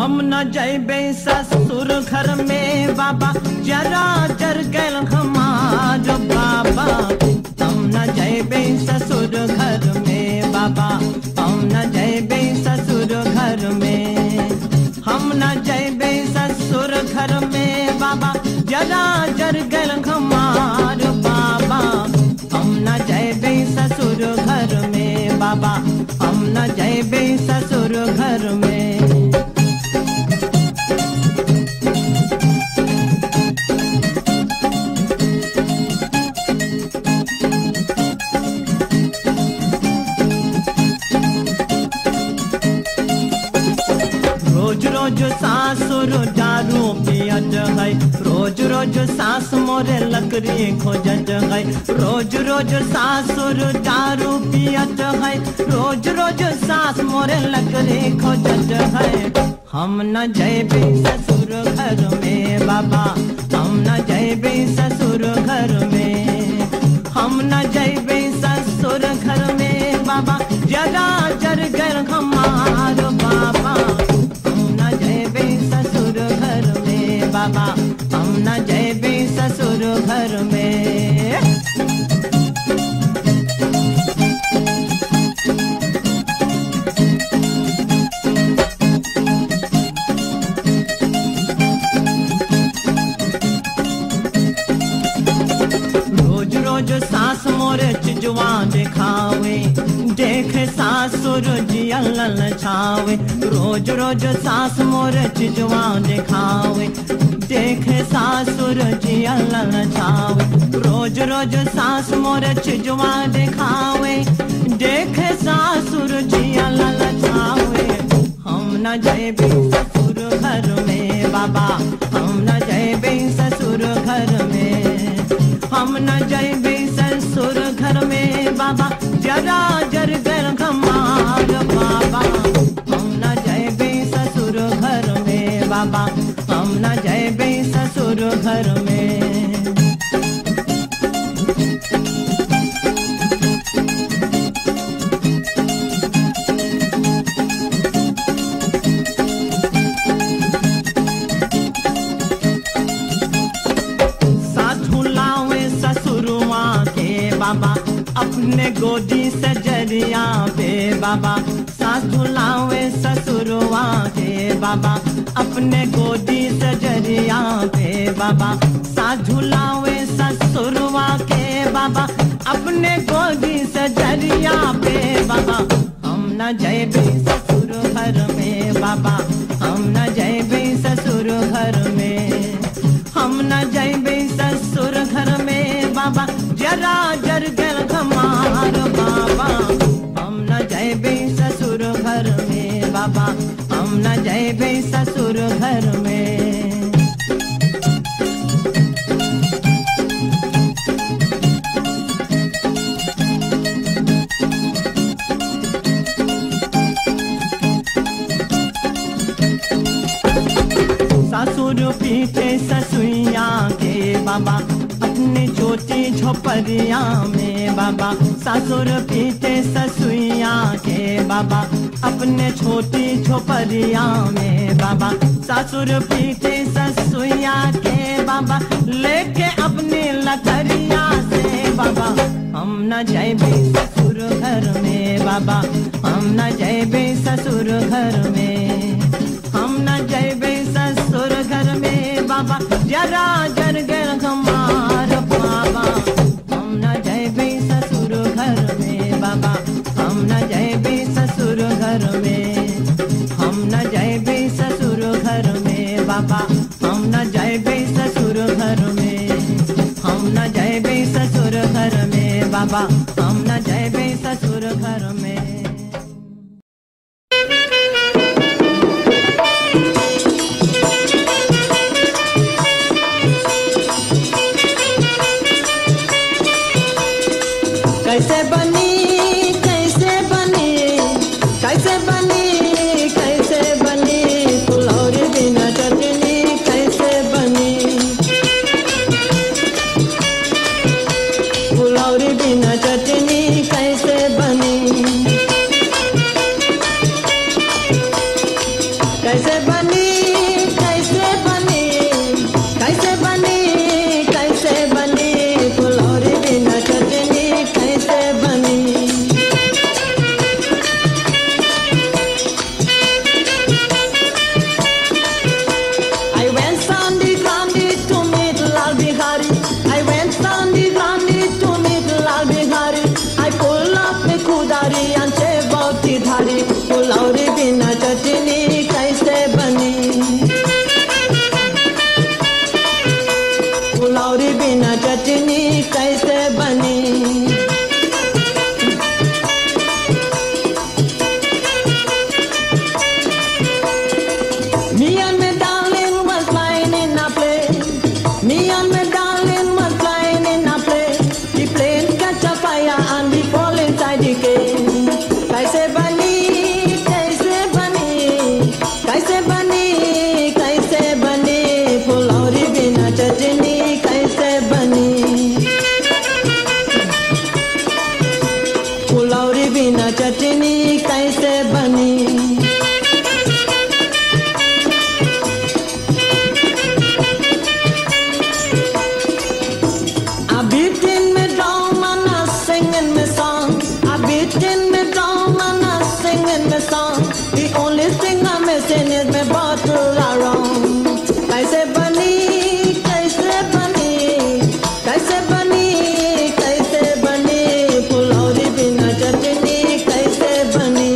हम न जैबे ससुर घर में बाबा जरा जर गल हमार बाबा। हम न जैबे ससुर घर में बाबा, हम न जैबे ससुर घर में। हम न जैबे ससुर घर में बाबा जरा जर गल हमार बाबा। हम न जैबे ससुर घर में बाबा, हम न जैबे ससुर घर में। रोज रोज सासुर दारू पियत है, रोज रोज सास मोरे लकड़ी खोजत है। रोज रोज सासुर दारू पियत है, रोज रोज सास मोरे लकड़ी खोजत है। हम न जैबे ससुर घर में बाबा, हम न जैबे ससुर घर में। हम न जैबे ससुर घर में बाबा जरा जर गल हमार बाबा। बाबा हम न जैबे ससुर घर में। रोज रोज सास मोरे चिजवा दिखावे, देखे सासुर जिया ललचावे। रोज रोज सास मोरे चिजवा दिखावे, देखे सासुर जिया ललचावे। रोज रोज सास मोरे चिजवा दिखावे, देखे सासुर जिया ललचावे। हम न जैबे ससुर घर में बाबा, हम न जैबे ससुर घर में। हम न जैबे ससुर घर में बाबा जरा जर गल हमार बाबा। हम न जैबे ससुर घर में बाबा, हम न जैबे ससुर घर में। साधु लावे ससुरवा के बाबा अपने गोदी से जरिया पे बाबा। साधु लावे ससुरवा के बाबा अपने गोदी से जरिया पे बाबा। साधु लावे ससुरवा के बाबा अपने गोदी से जरिया पे बाबा। हम न जैबे ससुर घर में बाबा, हम न जैबे ससुर घर में। हम न जैबे ससुर घर में बाबा जरा जर गल हमार बाबा। हम न जैबे ससुर घर में बाबा, हम न जैबे ससुर घर में। सासुर पीछे ससुइया के बाबा अपनी छोटी झोपड़िया में बाबा। सासुर पीछे ससुइया के बाबा अपने छोटी झोपड़िया में बाबा। सासुर पीछे ससुइया के बाबा लेके अपनी लकड़िया से बाबा। हम न जैबे ससुर घर में बाबा, हम न जैबे ससुर घर में। हम न जैबे ससुर घर में बाबा जरा जर गल हमार बाबा। हम न जैबे ससुर घर में बाबा, हम न जैबे ससुर घर में। हम न जैबे ससुर घर में बाबा, हम न जैबे ससुर घर में। हम न जैबे ससुर घर में बाबा, हम न जैबे ससुर घर में। कैसे बनी कैसे बनी कैसे बनी कैसे बनी फुलौरी बिना चटनी कैसे बनी। फुलौरी बिना चटनी कैसे बनी। कैसे बनी फुलौरी बिना चटनी कैसे बनी, फुलौरी बिना चटनी कैसे बनी। Me and my darling was flying in a plane. Me and my darling was flying in a plane. The plane catch a fire and we fall inside the cave. Kaise bani, kaise bani, kaise bani, kaise bani. फुलौरी बिना चटनी कैसे बनी, फुलौरी बिना चटनी कैसे बनी। The only thing I'm missing is my bottle around. Kaise bani, kaise bani, kaise bani, kaise bani. फुलौरी बिना चटनी कैसे बनी।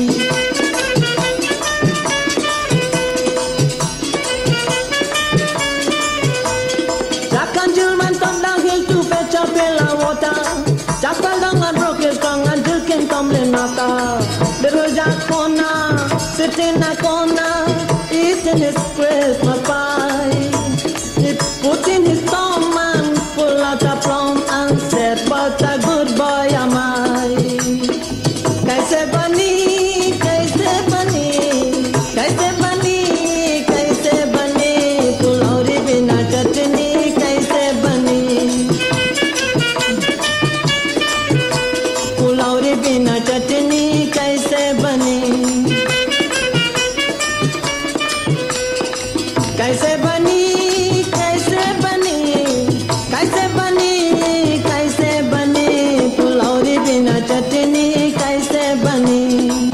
Jack and Jill went up downhill to fetch a pail of water. Jack fell down and broke his tongue and Jill came tumbling after. Little Jack sitting in a corner, eating his Christmas pie. He put in his thumb and pulled out a plum and said, what a good boy am I. Kaise bani, kaise bani, kaise bani, kaise bani. फुलौरी बिना चटनी कैसे बनी, फुलौरी बिना चटनी कैसे बनी। कैसे बनी, कैसे बनी, कैसे बनी, कैसे बनी। फुलौरी बिना चटनी कैसे बनी,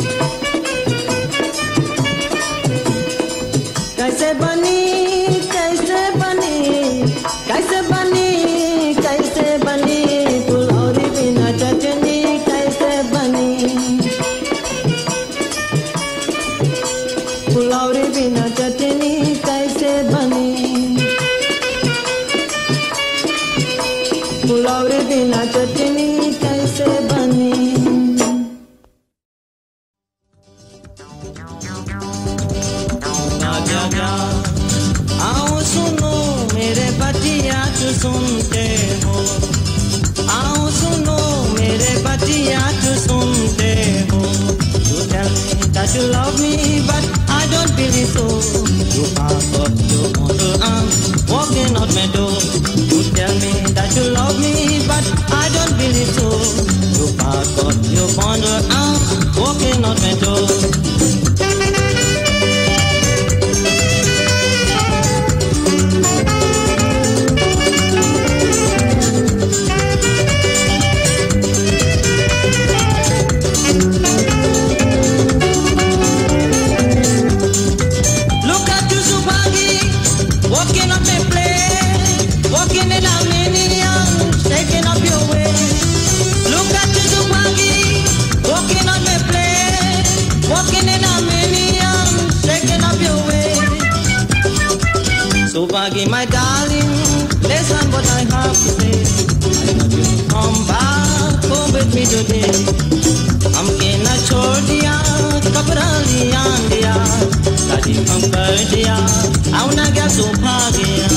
कैसे बनी, कैसे बनी, कैसे बनी, कैसे बनी। फुलौरी बिना चटनी कैसे बनी, फुलौरी बिना चटनी कैसे बनी, फुलौरी बिना चटनी कैसे बनी। आओ सुनो मेरे बतिया तू सुनते हो, आओ सुनो मेरे बतिया तू सुनते हो। You tell me that you love me but I don't believe so. You pack up your bundle and walking out my door. You tell me that you love me but I don't believe so. You pack up your bundle and walking out my door. Subagi, my darling, listen what I have to say. I want you to come back home with me today. हमके न छोड़ दिया, कपड़ा लिया दिया, शादी हम कर दिया, आओ ना क्या सौभाग्य।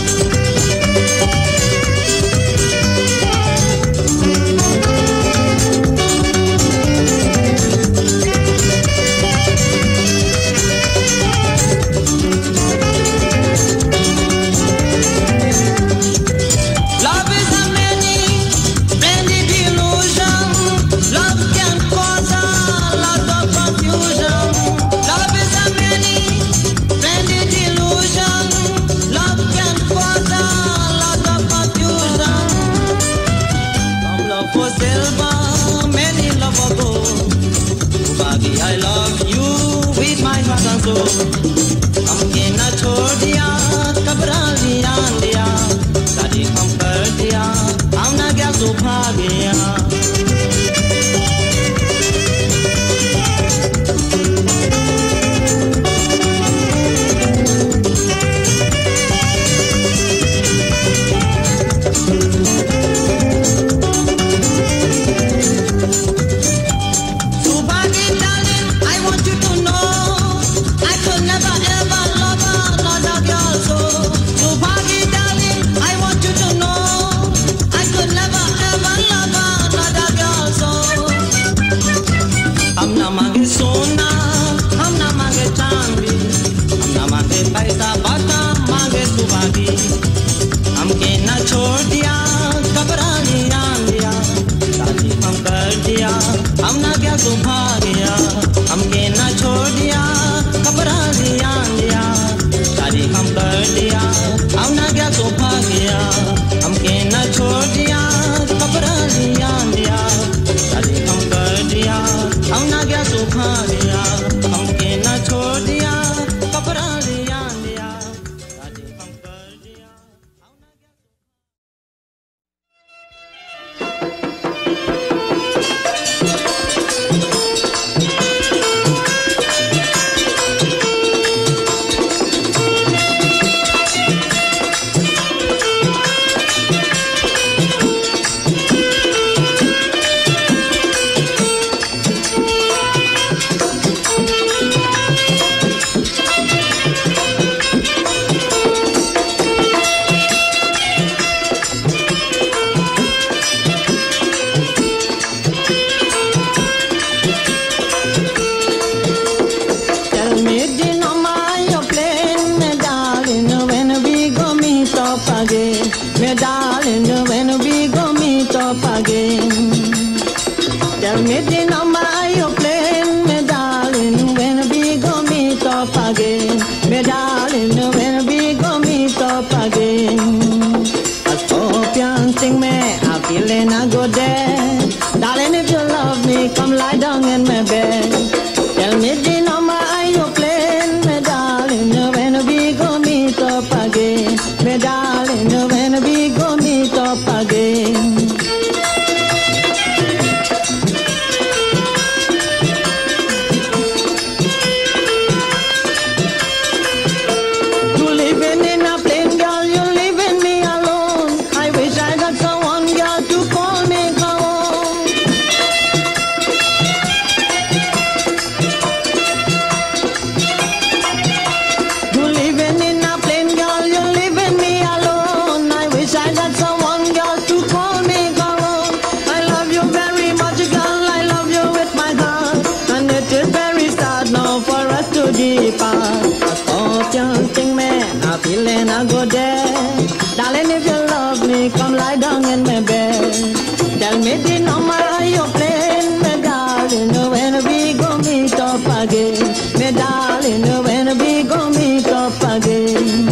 हमके न छोड़ दिया, कब्रा लिया दिया, शादी हम कर दिया, हम ना क्या सौभाग्य। my darling, when we go meet up again.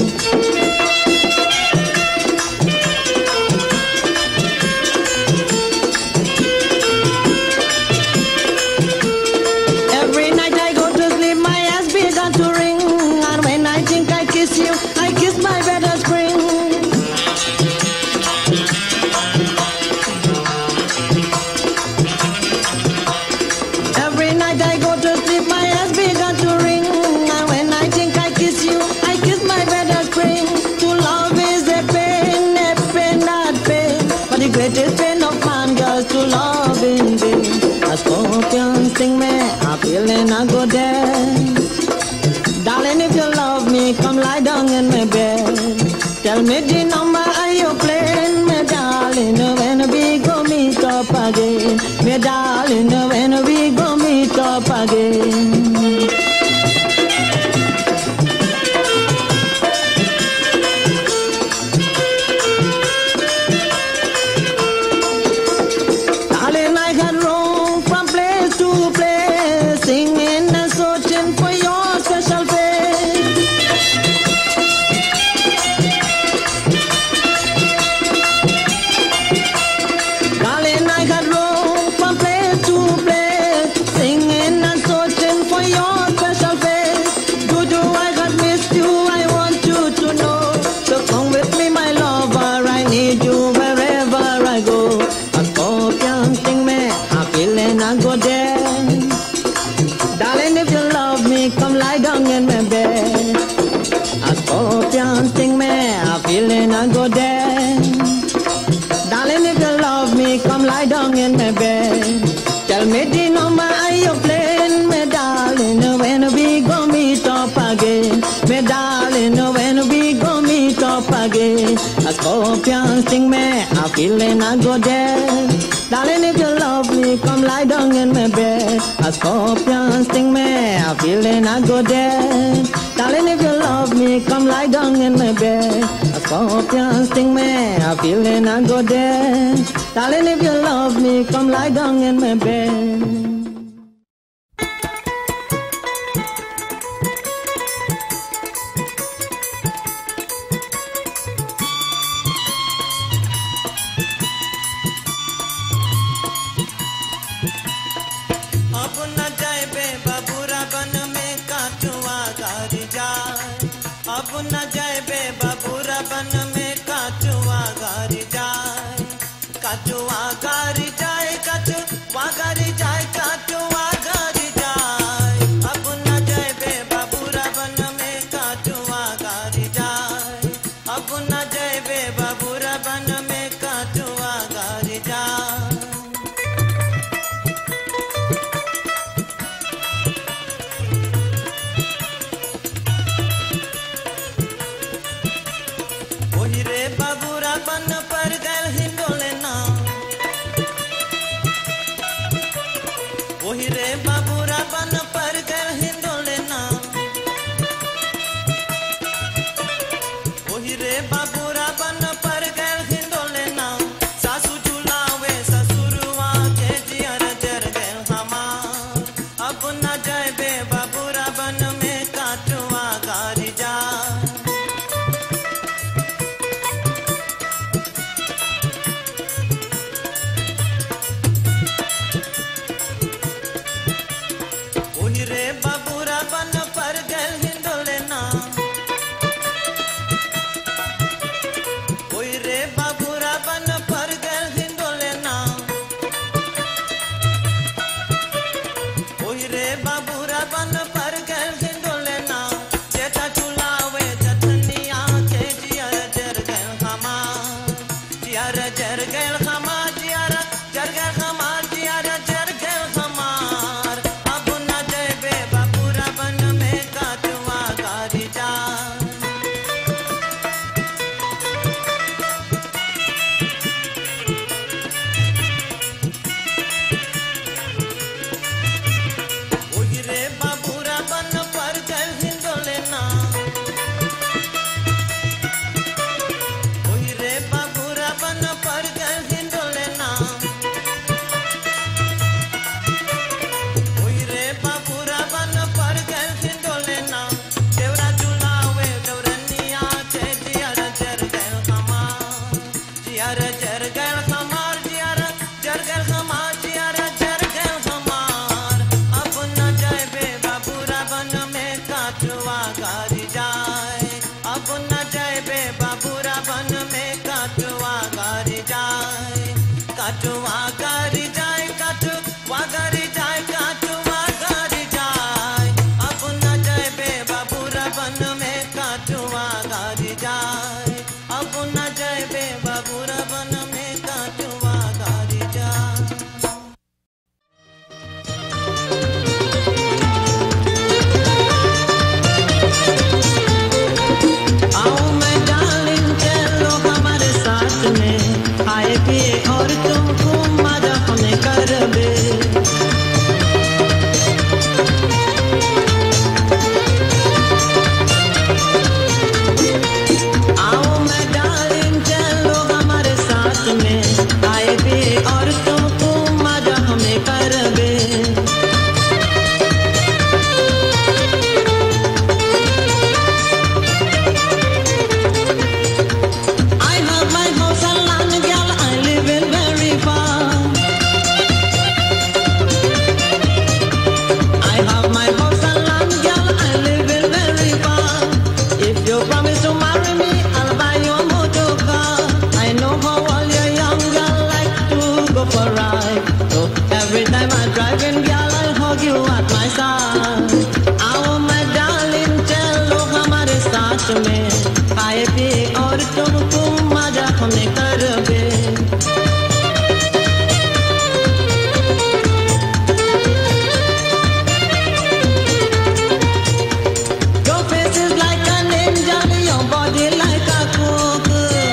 Every night I go to sleep, my ass began to ring, and when I think I kiss you, I kiss my better spring. Every night I go to sleep, my ass began to ring, and when I think I kiss you, I kiss my better spring. To love is a pain, not pain, but the greatest pain of man goes to love in vain. A scorpion sting me, I'm feeling I go dead. Darling, if you love me, come lie down in my bed. Tell me the number are you playing, my darling, when we go meet up again. My darling, when we go meet up again. Darling, I had roamed from place to place, singing and searching for your special face. Darling, I had roamed from place to place, singing and searching for your special face. Do I had missed you? I want you to know. So come with me, my lover, I need you wherever I go. A scorpion sting me, I'm feeling I go dead. Darling, if you love me, come lie down in my bed. A scorpion sting me, I'm feeling I go dead. Darling, if you love me, come lie down in my bed. Tell me the number are you playing, my darling, when we go meet up again. My darling, when we go meet up again. A scorpion sting me, I'm feeling I go dead. Darling, if you love me, come lie down in my bed. A scorpion sting me, I'm feeling I go dead. Darling, if you love me, come lie down in my bed. A scorpion sting me, I'm feeling I go dead. Darling, if you love me, come lie down in my bed. अब न जाए बे बाबूरा बन में काचुआ गारी जाए। अब न जाए बे बाबूरा बन में काचुआ गारी जाए। काचुआ गारी जाए, काचुआ गारी जाए, काचुआ गारी जाए। अब न जाए बे बाबूरा बन में काचुआ गारी जाए। अब न जाए बे बाबूरा बन में काचुआ गारी जाए। ओही रे बाबूरा बन पर गल हिंडोले ना। ओही रे बाबूरा बन पर गल हिंडोले ना। ओही रे बाबूरा बन पर गल हिंडोले ना। सासू झुलावे ससुरवा के जियर जर गल हमार। अब न जाए बे बाबूरा बन में काचुआ गारी जाए। गारी जाए अब न जाए बे बाबूरा बन में काटवा गारी जाए काटवा गारी जाए काटवा गारी जाए काटवा गारी जाए अब न जाए बे बाबूरा बन में काटवा गारी जाए अब न जाए बे बाबूरा बन में काटवा गारी जाए आओ मैं डार्लिंग चलो हमारे साथ में खाए पिए और तुमको मजा हमें कर बे आओ मैं डार्लिंग चलो हमारे साथ में खाए पिए और तुमको मजा हमें कर बे I have my house and land, girl, I live in very far. I have my house and land, girl, I live in very far. If you promise to marry me, I'll buy you a motor car. I know how all your young girl like to go for a ride. So every time I drive in, girl, I'll hug you at my side. आओ मैं darling चलो हमारे साथ में खाए पिए और तुमको मजा हमें कर बे Your face is like an angel, your body like a cook.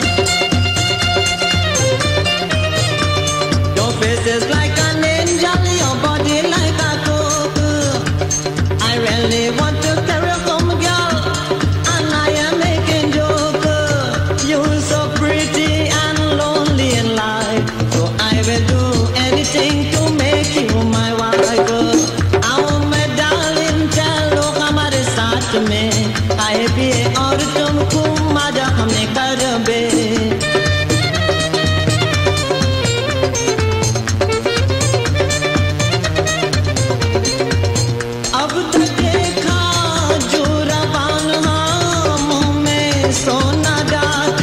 Your face is like an angel, your body like a cook. I really want to carry you home, girl, and I am making joke. You're so pretty and lonely in life, so I will do anything to make you my wife. आओ मैं darling चलो हमारे साथ में खाए पिए और तुमको मजा हमें कर बे अब तक देखा जो रवान हाँ मुँह में सोना डाक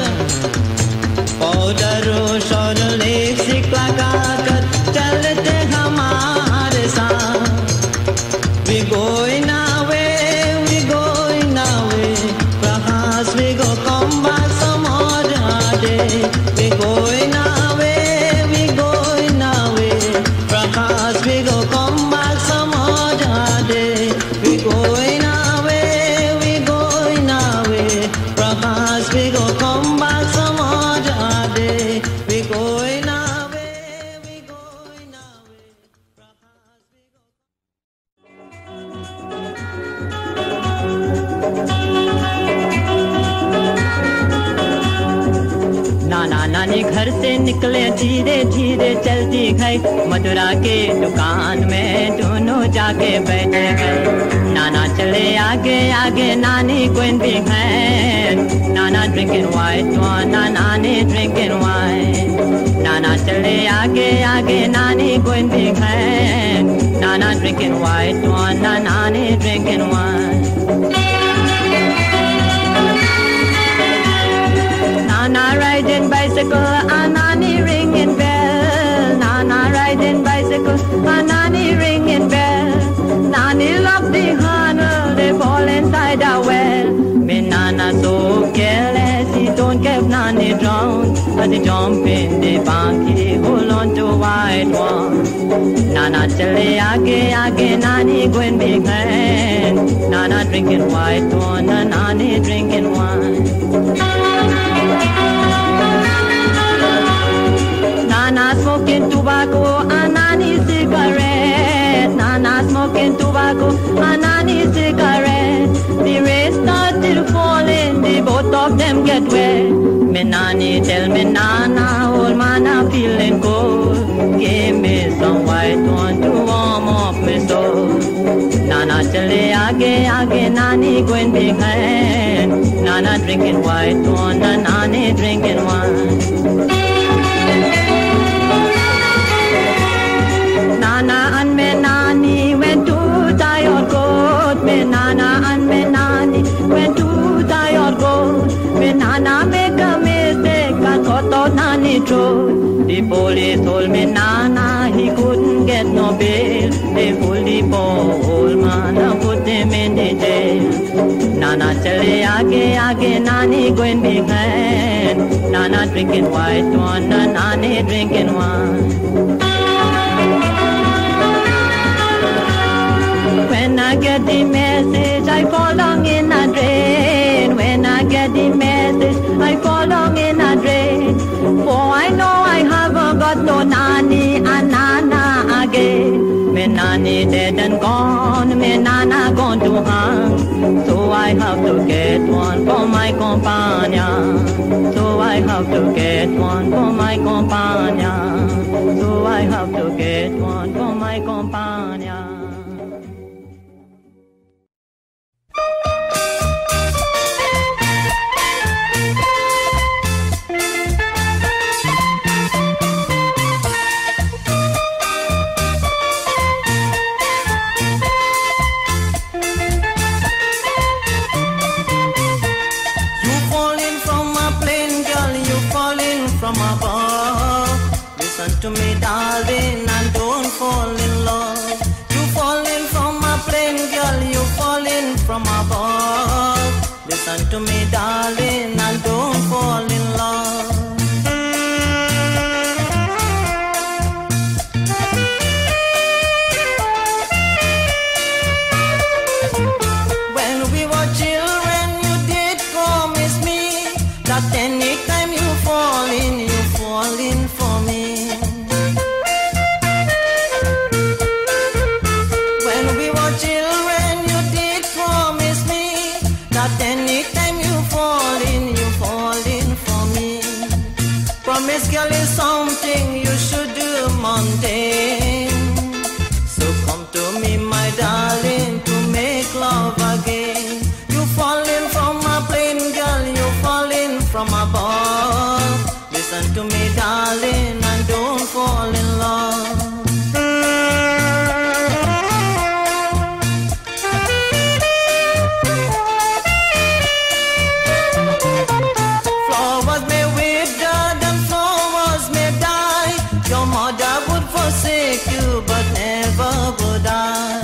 पाउडर और लिपस्टिक लगा कर चलते हमारे साथ We going away, we going away. Perhaps we go come back some other day. We going away, we going away. Perhaps we go come back some other day. We going away, we going away. Perhaps we go come back some other day. We going away, we going away. Perhaps we go. नाना नानी घर से निकले धीरे धीरे चलती गई मथुरा के दुकान में दोनों जाके बैठे गए नाना चले आगे आगे नानी going behind नाना drinking white wine नानी drinking wine नाना चले आगे आगे नानी going behind नाना drinking white wine नानी drinking wine Nana riding bicycle, Anani ringing bell. Nana riding bicycle, Anani ringing bell. Nani lock the handle, they fall inside a well. Me Nana so careless, he don't keep Nani drown. But he jump in the bank, he hold on to white one. Nana chale aage aage, Nani going behind. Nana drinking white one, Nani drinking wine. Nana smoking tobacco, Anani cigarette. Nana smoking tobacco, Anani cigarette. The rain started falling, the both of them get wet. Me Nani tell me Nana, old man I'm feeling cold. Give me some white one to warm up my soul. Nana chale aage aage, Nani going behind. Nana drinking white one, Nani drinking wine. Nana and me Nani went to tie your coat. Me Nana and me Nani The police told me, Nana, he couldn't get no bail. They pulled the poor old man and put him in the jail. Nana chale aage, Nani going behind. Nana drinking white wine and Nani drinking wine. When I get the message, I fall down in a drain. When I get the message, I fall down in a drain. For I know I haven't got no nanny and nana again. Me nanny dead and gone, me nana gone to hang. So I have to get one for my companion. So I have to get one for my companion. So I have to get one for my companion. To me, darling, and don't fall in love. You falling from a plane, girl, you falling from above. Listen to me, darling, and don't fall in love. When we were children, you did promise me that anytime you fall in for me. Promise, girl, is something you should do mundane. So come to me, my darling, to make love again. You falling from a plane, girl, you falling from above. Listen to me, darling, and don't fall in love. But never would I.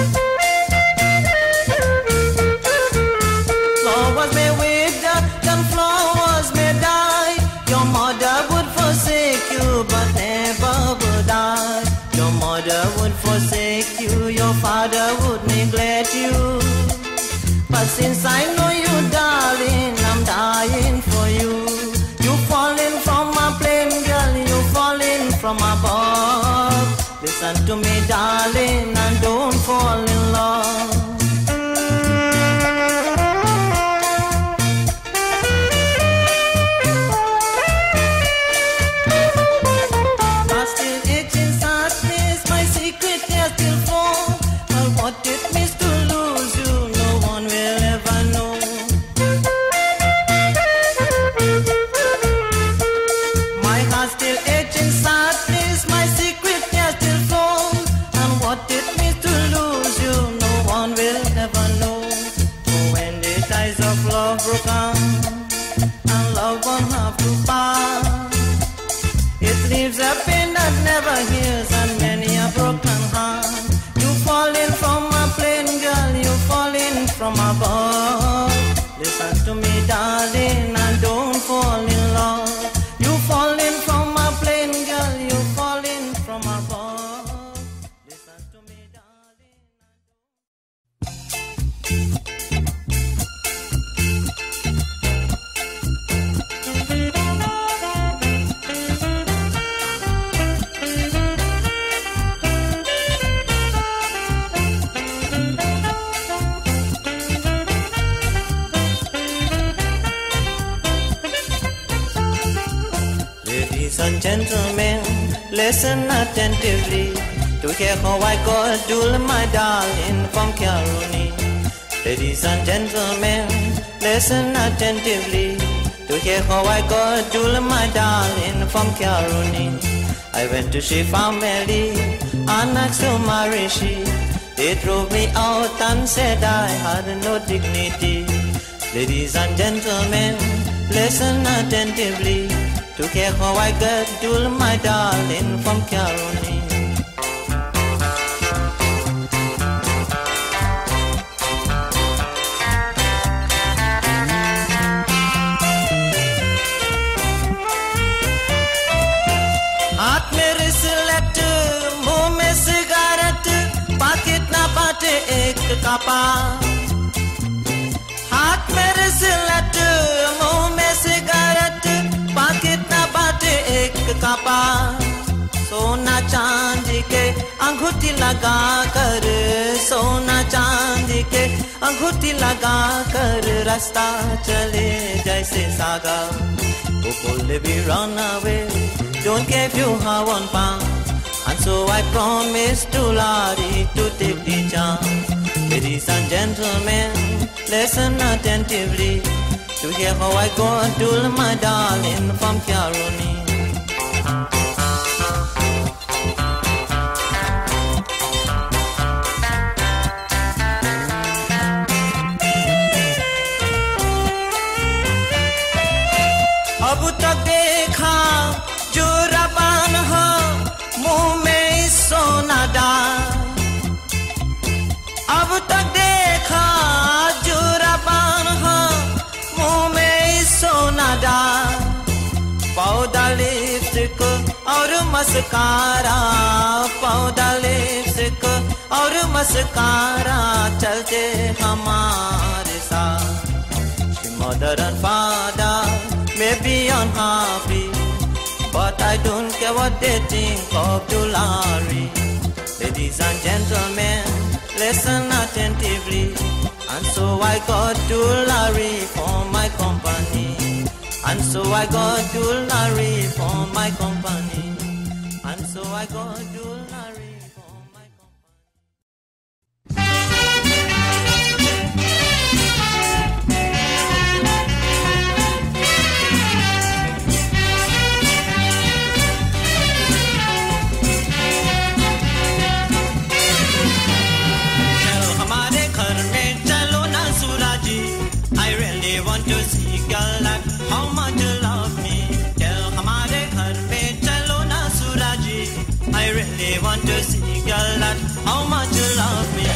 Flowers may wither, then flowers may die. Your mother would forsake you, but never would I. Your mother would forsake you, your father would neglect you. But since I know you, darling, I'm dying for you. You falling from a plane, girl, you falling from above. Listen to me, darling, and don't fall in love. I'm still itching sadness, my secret is still full. But what it means to lose you, no one will ever know. My heart still itching sadness, my secret what it means to lose you, no one will ever know. For when the ties of love broke down, and love won't have to part, it leaves a pain that never heals, and many a broken heart. You falling from a plane, girl, you falling from above. Listen to me, darling, and don't fall in love. You falling from a plane, girl, you falling from above. Ladies and gentlemen, listen attentively to hear how I got Dul, my darling, from Karuni. Ladies and gentlemen, listen attentively to hear how I got Dul, my darling, from Karuni. I went to she family and asked to marry she. They drove me out and said I had no dignity. Ladies and gentlemen, listen attentively to care how I get to my darling from Caroline. हाथ मेरे select मुंह में cigarette पाकिट ना बाटे एक कापा हाथ मेरे सिलेक्ट मुंह में सिगारेट पाकिट ना बाटे एक कापा सोना चांदी के अंगूठी लगा कर सोना चांदी के अंगूठी लगा कर रास्ता चले जैसे सागा वो बोले भी run away don't give you her 1 pound and so I promise to Larry to take the chance. Ladies and gentlemen, listen attentively to hear how I go to my darling from Caroline. अब तक देखा जो रबान हो मुंह में सोना डाल अब तक देखा जो रबान हो मुंह में सोना डाल पौधा लिपस्टिक और मस्कारा पौधा लिपस्टिक और मस्कारा चलते हमारे साथ mother and father may be unhappy, but I don't care what they think of Larry. Ladies and gentlemen, listen attentively. And so I got Larry for my company. And so I got Larry for my company. And so I got Larry for my company. How much you love me? Tell हमारे घर में चलो ना सूराजी. I really want to see girl that how much you love me.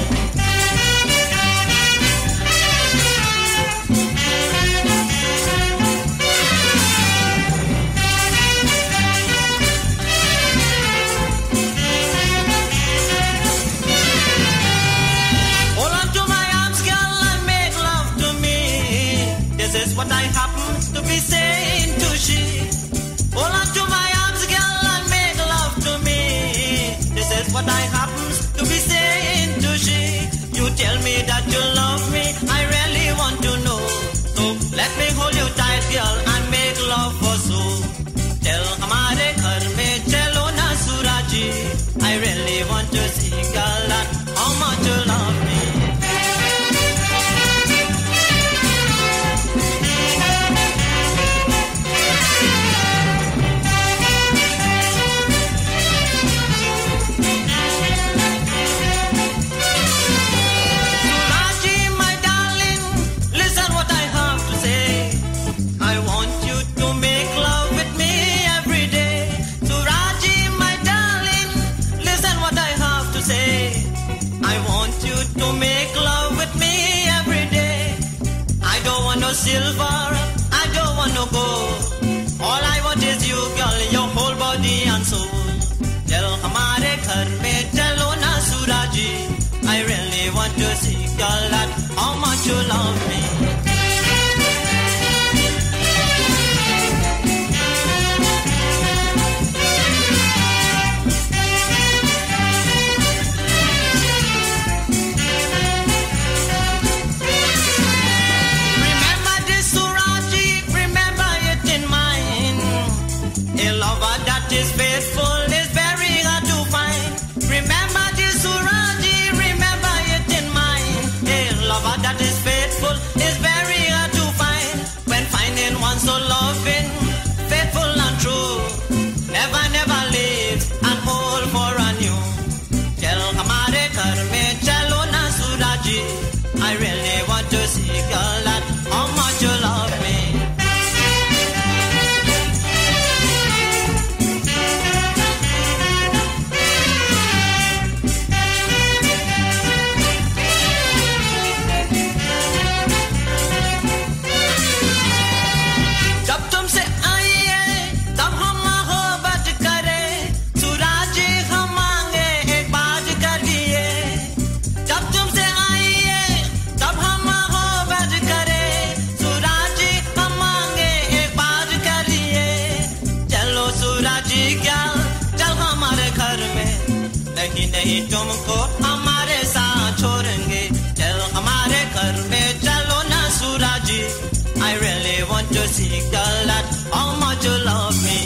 Hold on to my arms, girl, and make love to me. This is what I happen to be saying to she. Hold on to my arms, girl, and make love to me. This is what I happen to be saying to she. You tell me that you love me, I really want to know. So let me hold you tight, girl, and make love for so. Tell हमारे घर में चलो ना सूराजी. I really want to see, girl, that how much you love me. Silver, I don't want no gold. All I want is you, girl, your whole body and soul. Tell हमारे घर में चलो ना सूराजी. I really want to see, girl, that how much you love me. Is faithful is very hard to find. Remember this Suraji, remember it in mind. A lover that is faithful is very hard to find. When finding one so loving, faithful and true, never never leave and hold for a new. Tell हमारे घर में चलो ना Suraji. I really want to see, girl, that how much you love me. तुमको हमारे साथ छोड़ेंगे, चल हमारे घर में चलो ना सूराजी. I really want to see girl that how much you love me.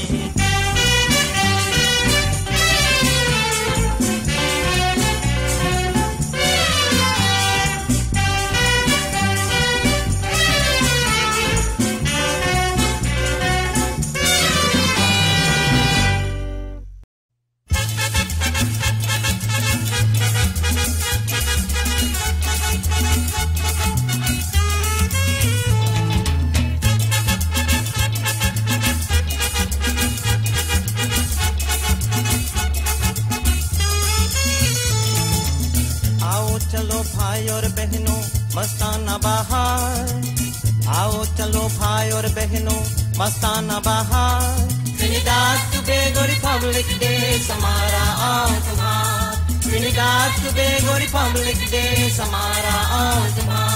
भाई और बहनों मस्ताना बहार, आओ चलो भाई और बहनों मस्ताना बहार. Trinidad Tobago Republic Day हमारा आज हमारा, Trinidad Tobago Republic Day हमारा आज हमारा.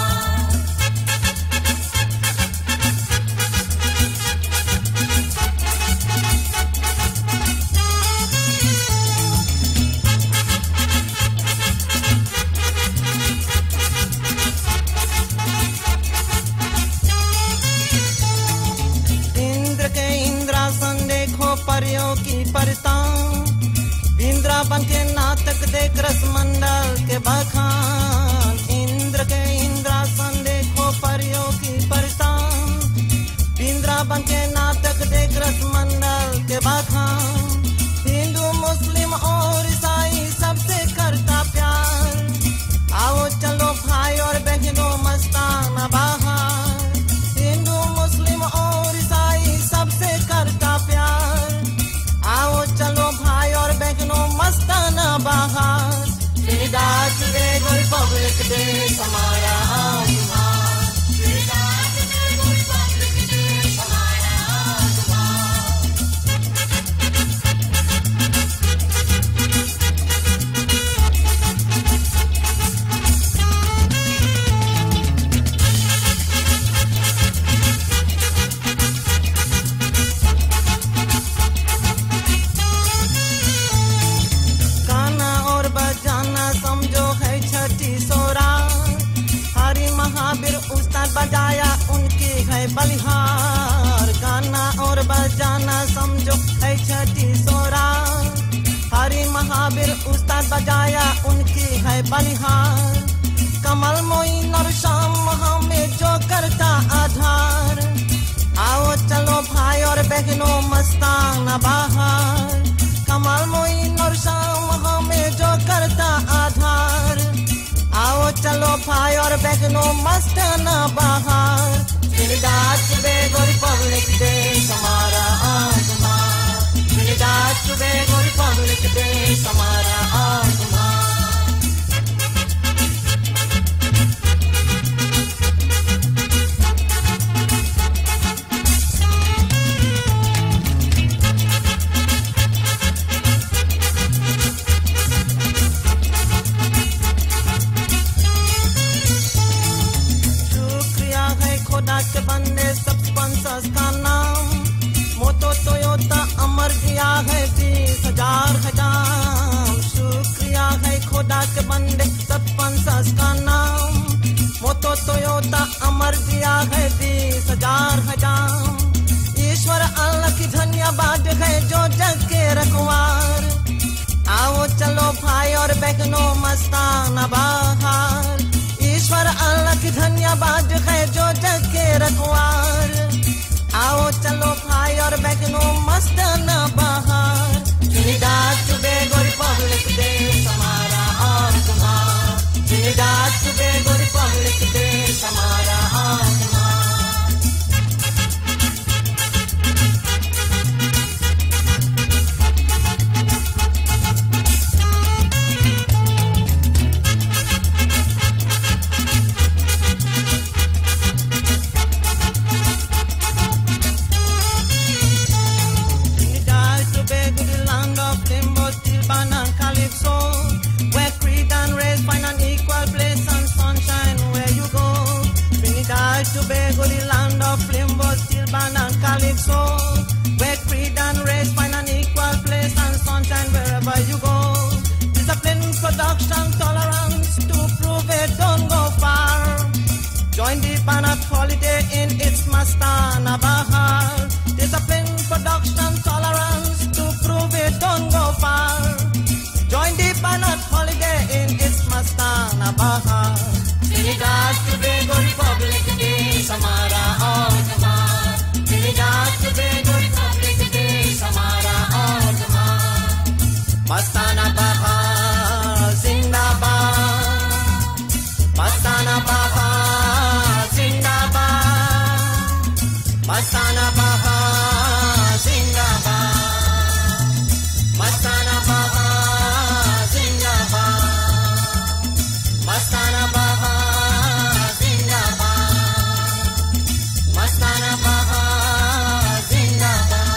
परियों की परतां, इंद्रा बन के नाटक देख रसमंडल के बखान. इंद्र के इंद्रासन देखो परियों की परतां, इंद्रा बन के नाटक देख रसमंडल के बखान. हिंदू मुस्लिम और ईसाई सबसे करता प्यार, आओ चलो भाई और बहनों मस्ताना बहार. हिंदू मुस्लिम और ईसाई सबसे करता प्यार, आओ चलो भाई और बहनों मस्ताना बहार. Trinidad Tobago Republic Day हमारा आज हमारा, Trinidad Tobago Republic Day हमारा आज हमारा. महावीर उस्ताद बजाया उनकी है बलिहार. गाना और बजाना समझो है छठी सोरा, हरि महावीर उस्ताद बजाया उनकी है बलिहार. कमल मोइन और शाम हमें जो करता आधार, आओ चलो भाई और बहनों मस्ताना बहार. कमल मोइन और शाम हमें जो करता आधार, आओ चलो भाई और बहनों मस्ताना बहार. Trinidad Tobago Republic Day हमारा आज हमारा, Trinidad Tobago Republic Day हमारा आज हमारा. के बंदे सब स्पॉन्सर्स का नाम, मोटो टोयोटा अमर दिया है 20,000 खजाम. शुक्रिया है खुदा के बंदे सब स्पॉन्सर्स का नाम, मोटो टोयोटा अमर दिया है 20,000 खजाम. ईश्वर अल्लाह की धन्यवाद है जो जग के रखवार, आओ चलो भाई और बहनों मस्ताना बहार. ईश्वर अल्लाह की धन्यवाद है जो जग के रखवार, आओ चलो भाई और बहनों मस्ताना बहार. Trinidad Tobago Republic Day हमारा आज हमारा, Trinidad Tobago Republic Day हमारा आज हमारा. production tolerance to prove it don't go far. Join the Banat holiday in its Mastana Bahar. Discipline, production tolerance to prove it don't go far. Join the Banat holiday in its Mastana Bahar. Trinidad, Tobago, Republic Day, Samara, all Tamar. Trinidad, Tobago, Republic Day, Samara, all Tamar. Mastana Bahar, Zindabad. Mastana Bahar, Zindabad. Mastana Bahar, Zindabad. Mastana Bahar, Zindabad. Mastana Bahar, Zindabad. Mastana Bahar, Zindabad.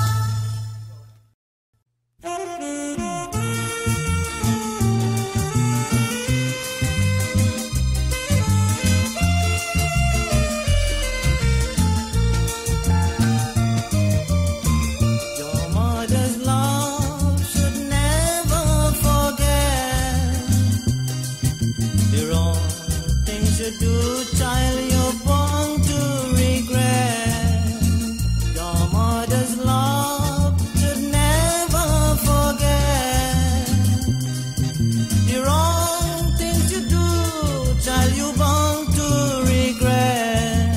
Your mother's love should never forget the wrong things you do, child, you're born to regret. Your mother's love should never forget the wrong things you do, child, you're born to regret.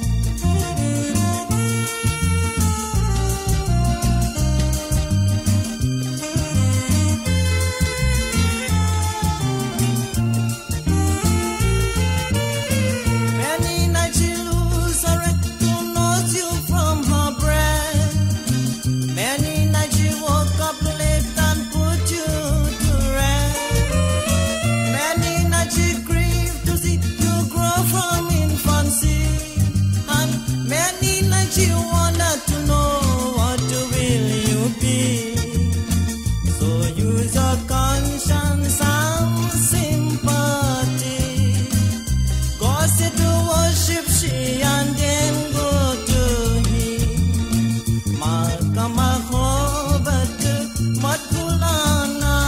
Many nights she lose her head to nose you from her breast. Many nights she woke up late and put you to rest. Many nights she grieved to see you grow from infancy. And many nights she wanted to know what will you be. So use your conscience and sympathy. Go sit to worship she and then go to him. Makamahobat matkulana.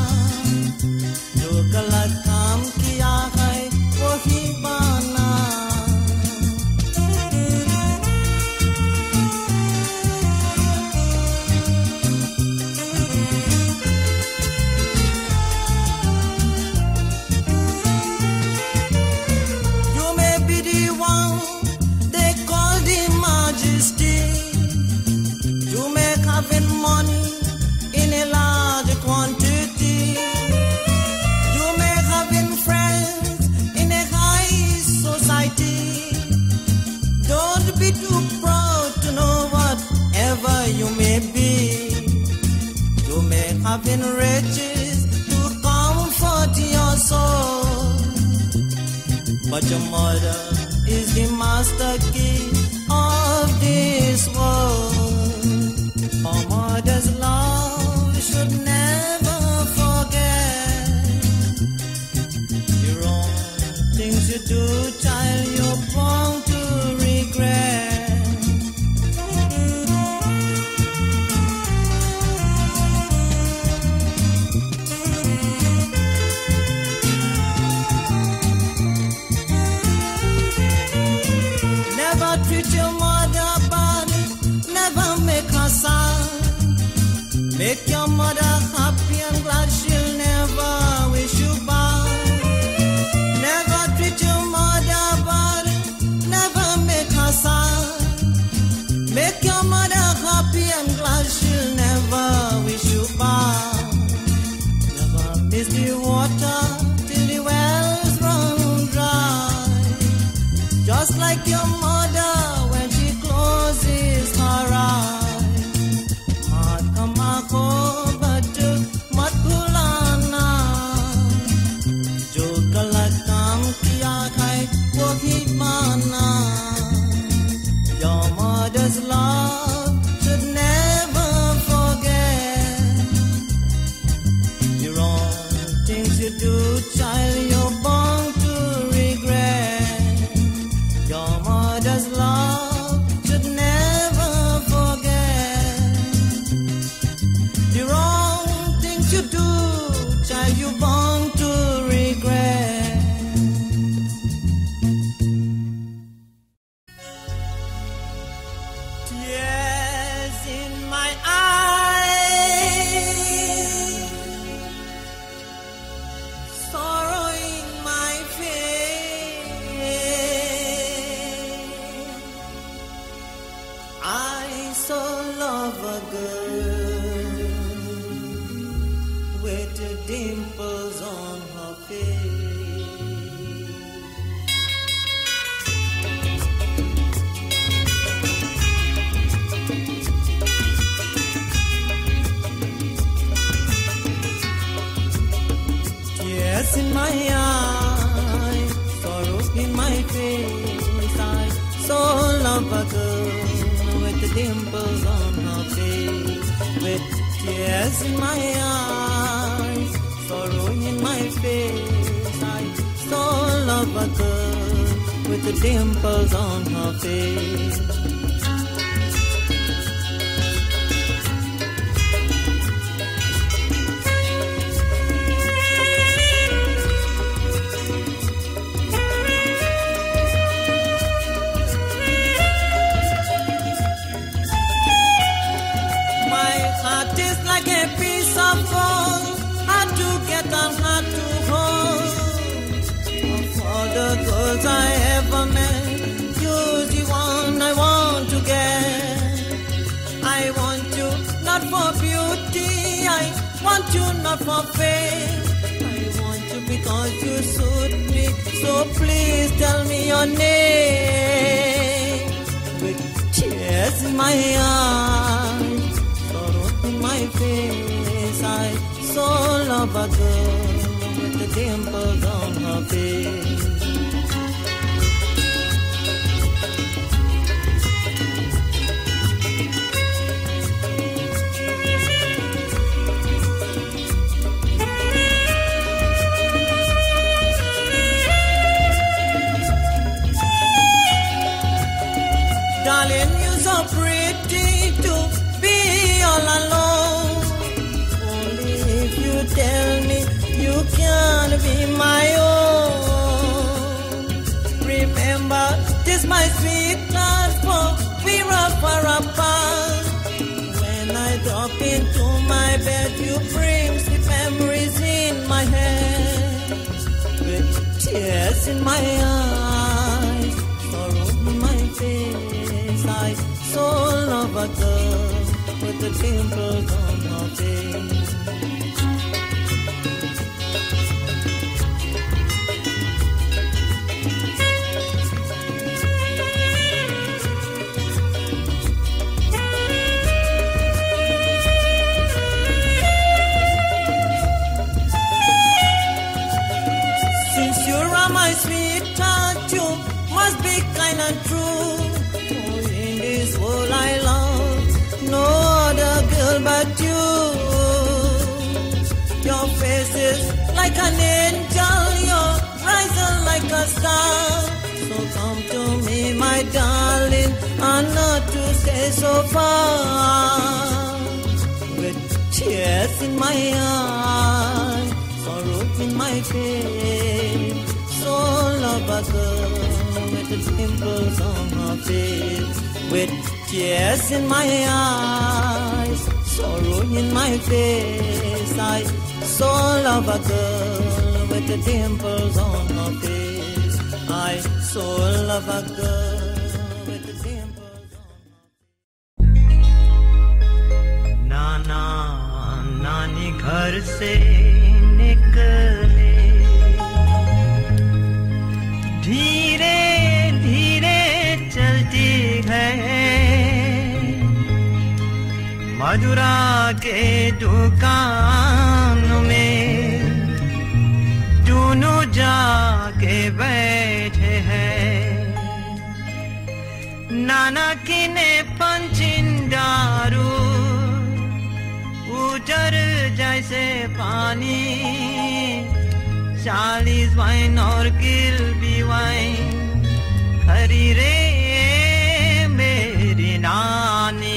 Jugalat kam kiya hai wahi bana. You may be the one they call the majesty. You may have money in a large quantity. You may have friends in a high society. Don't be too proud to know whatever you may be. You may have riches to comfort your soul. But your mother is the master key of this world. Our mother's love should never forget the wrong things you do, child, you're born to regret. Never treat your mother bad, never make her sad. Make your mother happy and glad, she'll never wish you bad. Never treat your mother bad, never make her sad. Make your mother happy and glad, she'll never wish you bad. Never miss the water till the wells run dry. Just like your mother when she closes her eyes. Makamako batu matkulana. Jugalakam kiya khai wahi bana. Your mother's love should never forget the wrong things you do, child, you're born to regret. Your mother of a girl with dimples on her face. Tears in my eyes, sorrow in my face. I saw love a girl with the dimples on her face. With tears in my eyes, sorrow in my face. I saw love a girl with the dimples on her face. Girls I ever met, you're the one I want to get. I want you not for beauty, I want you not for fame. I want you because you suit me, so please tell me your name. With tears in my eyes, sorrow in my face, I saw love a girl with the dimples on her face. Darling, you're so pretty to be all alone. Only if you tell me you can be my own. Remember, this my sweetheart, for we're far apart. When I drop into my bed, you bring sweet memories in my head. With tears in my eyes, sorrow in my face, I so love a girl with the dimples on her face. Since you are my sweetheart, you must be kind and true. In this world I love no other girl but you. Your face is like an angel, your eyes are like a star. So come to me, my darling, and not to stay so far. With tears in my eyes, sorrow in my face, so love a girl with the dimples on her face. With tears in my eyes, sorrow in my face, I so love a girl with the dimples on her face. I so love a girl with the dimples on her face. नाना नानी घर से निकले, धीरे धीरे चलती है, मधुरा के दुकान में दोनों जाके बैठे हैं। नाना किने पंचिंदारू उजर जैसे पानी, 40 वाइन और गिल्बी वाइन खरी रे मेरी नानी।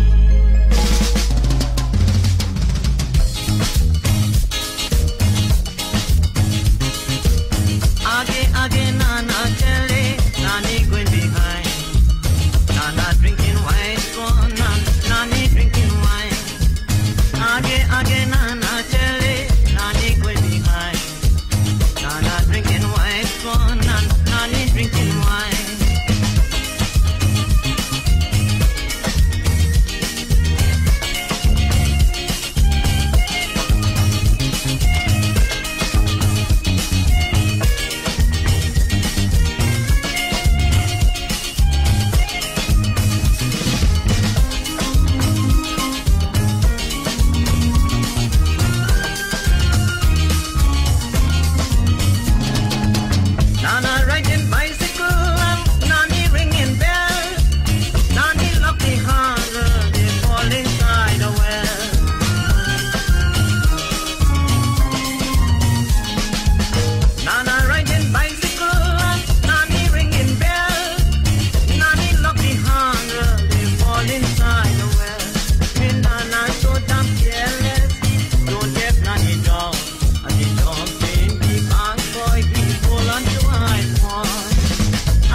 आगे आगे नाना चले, नानी going behind. Nana drinking white wine, Nani drinking wine. आगे आगे नाना चले, नानी going behind. Nana drinking white wine, Nani drinking wine.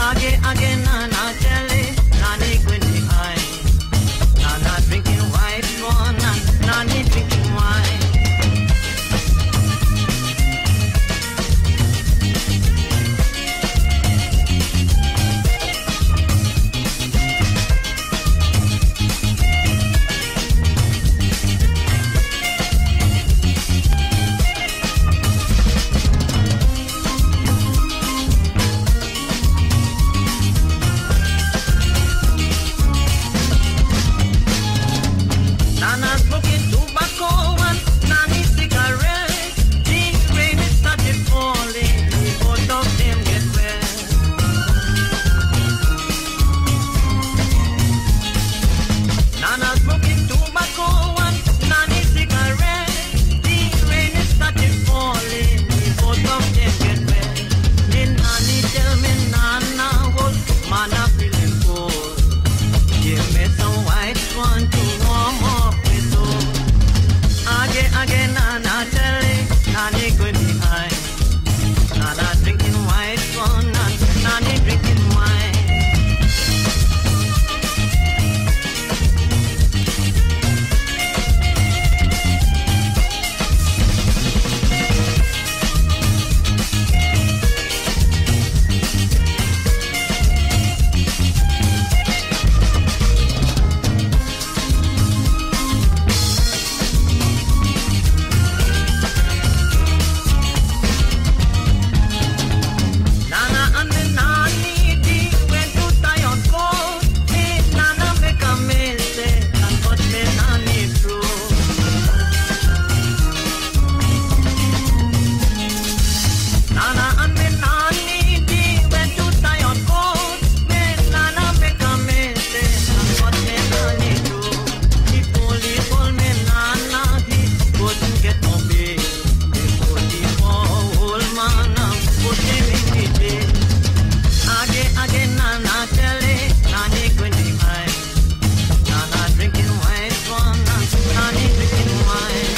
आगे आगे नाना चले, नानी गुनी आए, नाना drinking white wine, नानी drinking wine. Nana smoking tobacco and Nanny cigarette. The rain is started falling, both of them get wet. Nana smoking tobacco and Nanny cigarette. The rain is started falling, both of them get wet. Then Nanny tell me, Nana, was mana feeling cold. Give me some white one to warm up my soul. Aage aage nana chale, nani goody high. Nana drinking white one, nani drinking wine. Nana and the nanny dee went to tie on coat. Hey, Nana make a mistake and cut the nanny through. Nana and the nanny dee went to tie on coat. Hey, Nana make a mistake and cut the nanny through. The police called me Nana, he couldn't get no bail. They put him for old man and put him in the jail. Aage aage nana chale, nani gundi high. Nana drinking white one, nani drinking wine.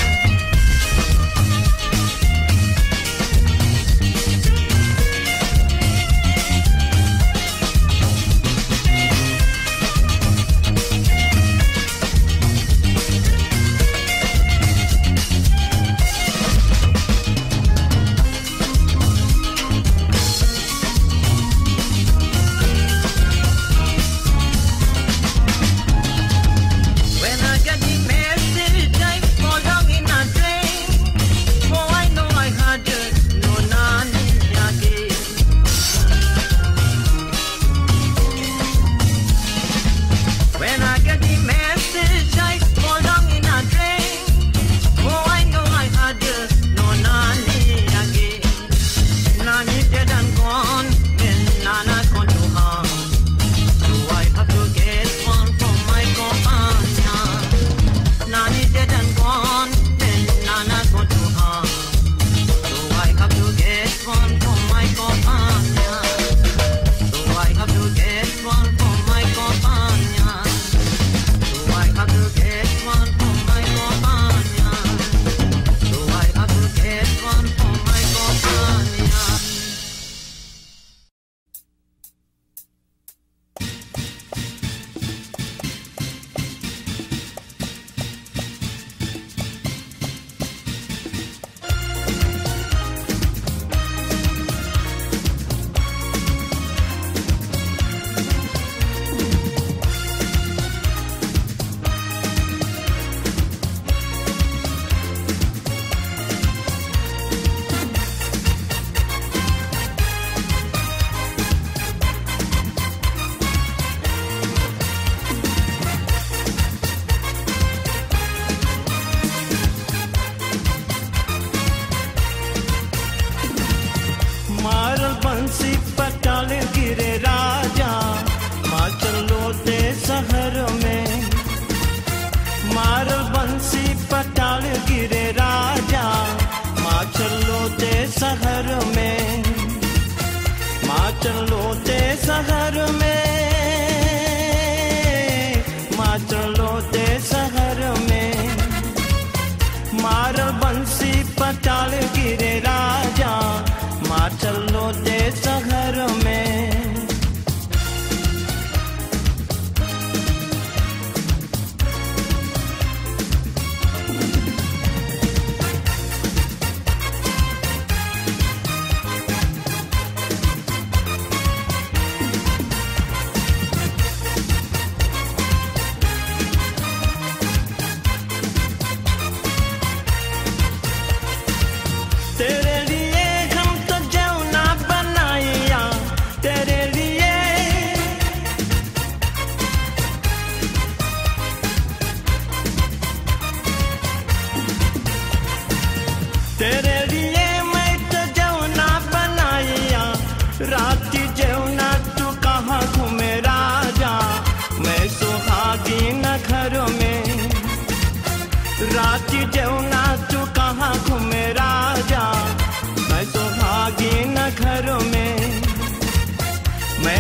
When I get the message, I fall down in a drain. Oh, I know I had no nanny again. When I get the message, I fall down in a drain. Oh, I know I had no nanny again. Nanny dead and gone, then Nana gone to harm. So I have to get one from my companion. Nanny dead and gone, then Nana gone to harm. So I have to get one from my companion. So I have to get one from my companion. So I have to get one from my companion. So I have to get one from my companion. मारल बंसी पटाल गिरे राजा, माँ चलो ते शहर में। मारल बंसी पटाल गिरे राजा, माँ चलो ते शहर में। माँ चलो ते शहर में, माँ चलो ते शहर में। मारल बंसी पटाल गिरे राजा, माँ चलो ते शहर में।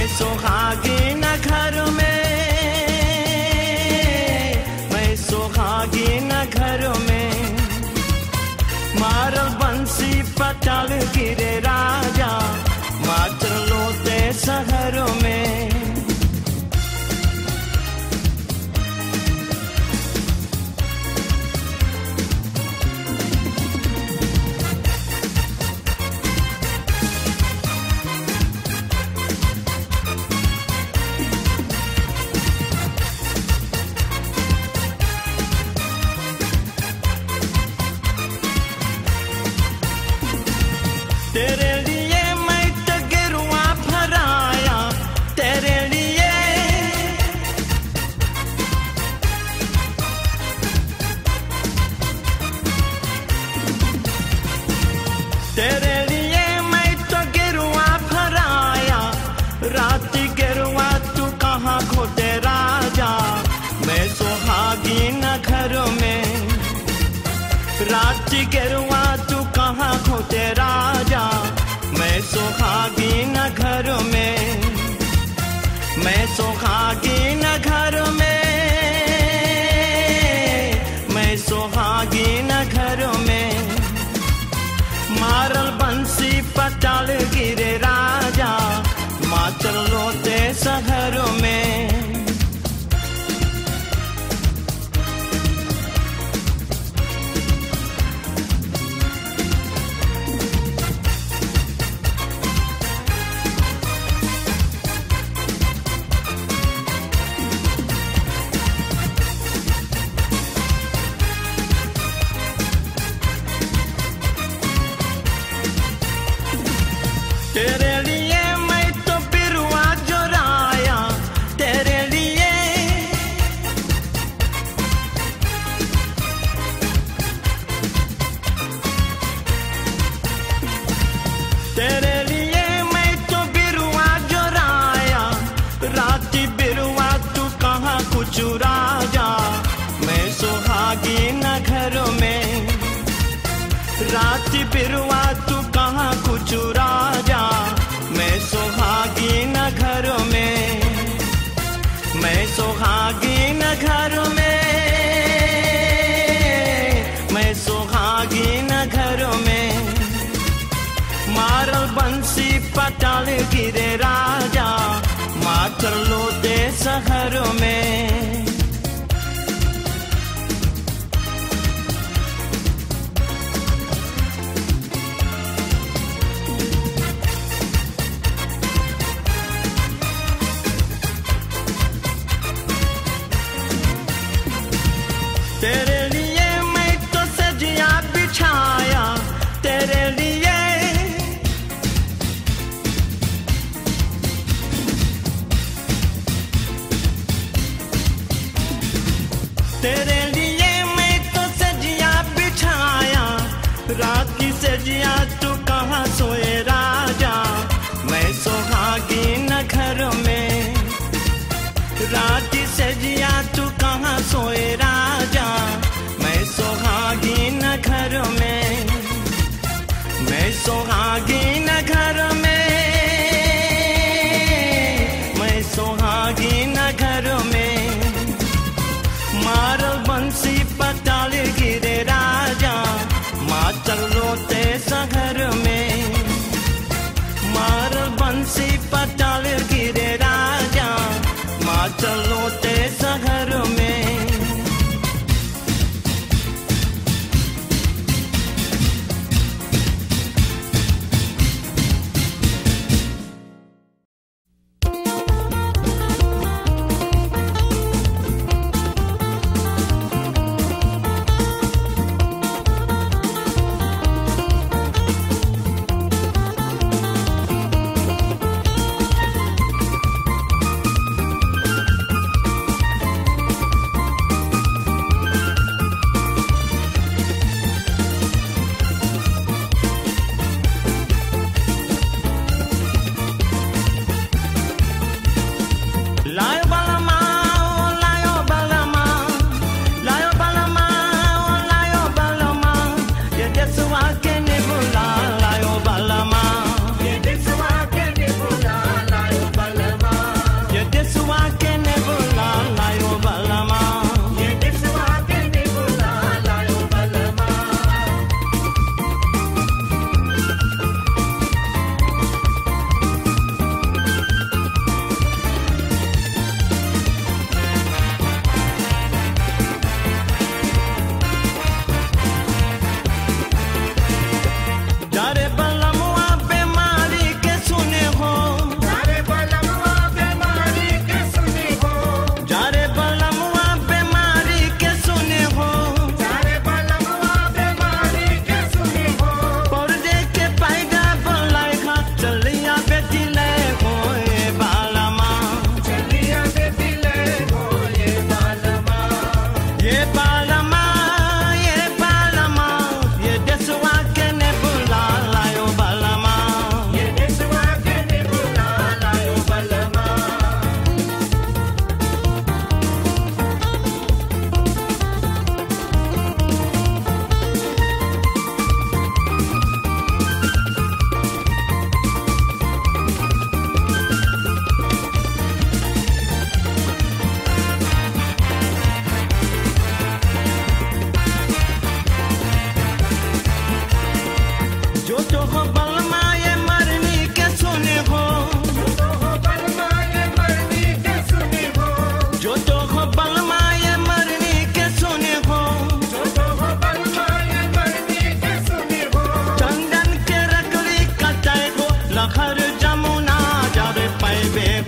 सुहागिन घर में, मैं सुहागिन घर में, मारल बंसी पटाल गिरे राजा, मात्र लोटे शहर में। तेरे लिए मैं तो गिरुआ भराया, तेरे लिए, तेरे लिए मैं तो गिरुआ भराया, रात गिरुआ तू कहाँ खोते राजा, मैं सुहागिन घर में। रात गिरुआ तू कहाँ खोते राजा, मैं सुहागिन घर में, मैं सुहागिन घर में, मैं सुहागिन घर में, मारल बंसी पटाल गिरे राजा, मात्र लोटे शहर में। तेरे लिए मैं तो बिरुआ जोराया, तेरे लिए, तेरे लिए मैं तो बिरुआ जोराया, राती बिरुआ तू कहाँ कुछ राजा, मैं सुहागिन घर में। राती बिरुआ तू कहाँ कुछ राजा, मैं सुहागिन घर में, मैं सुहागिन घर में, मैं सुहागिन घर में, मारल बंसी पटाल गिरे राजा, मात्र लोटे शहर में। तेरे लिए मैं तो सजिया बिछाया, तेरे लिए, तेरे लिए मैं तो सजिया बिछाया, रात की सजिया तू कहाँ सोए राजा, मैं सुहागिन घर में। रात की सजिया तू कहाँ सोए राजा, मैं सुहागिन घर में, मैं सुहागिन घर में, मैं सुहागिन घर में, मारल बंसी पटाल गिरे राजा, मात्र लोटे शहर में।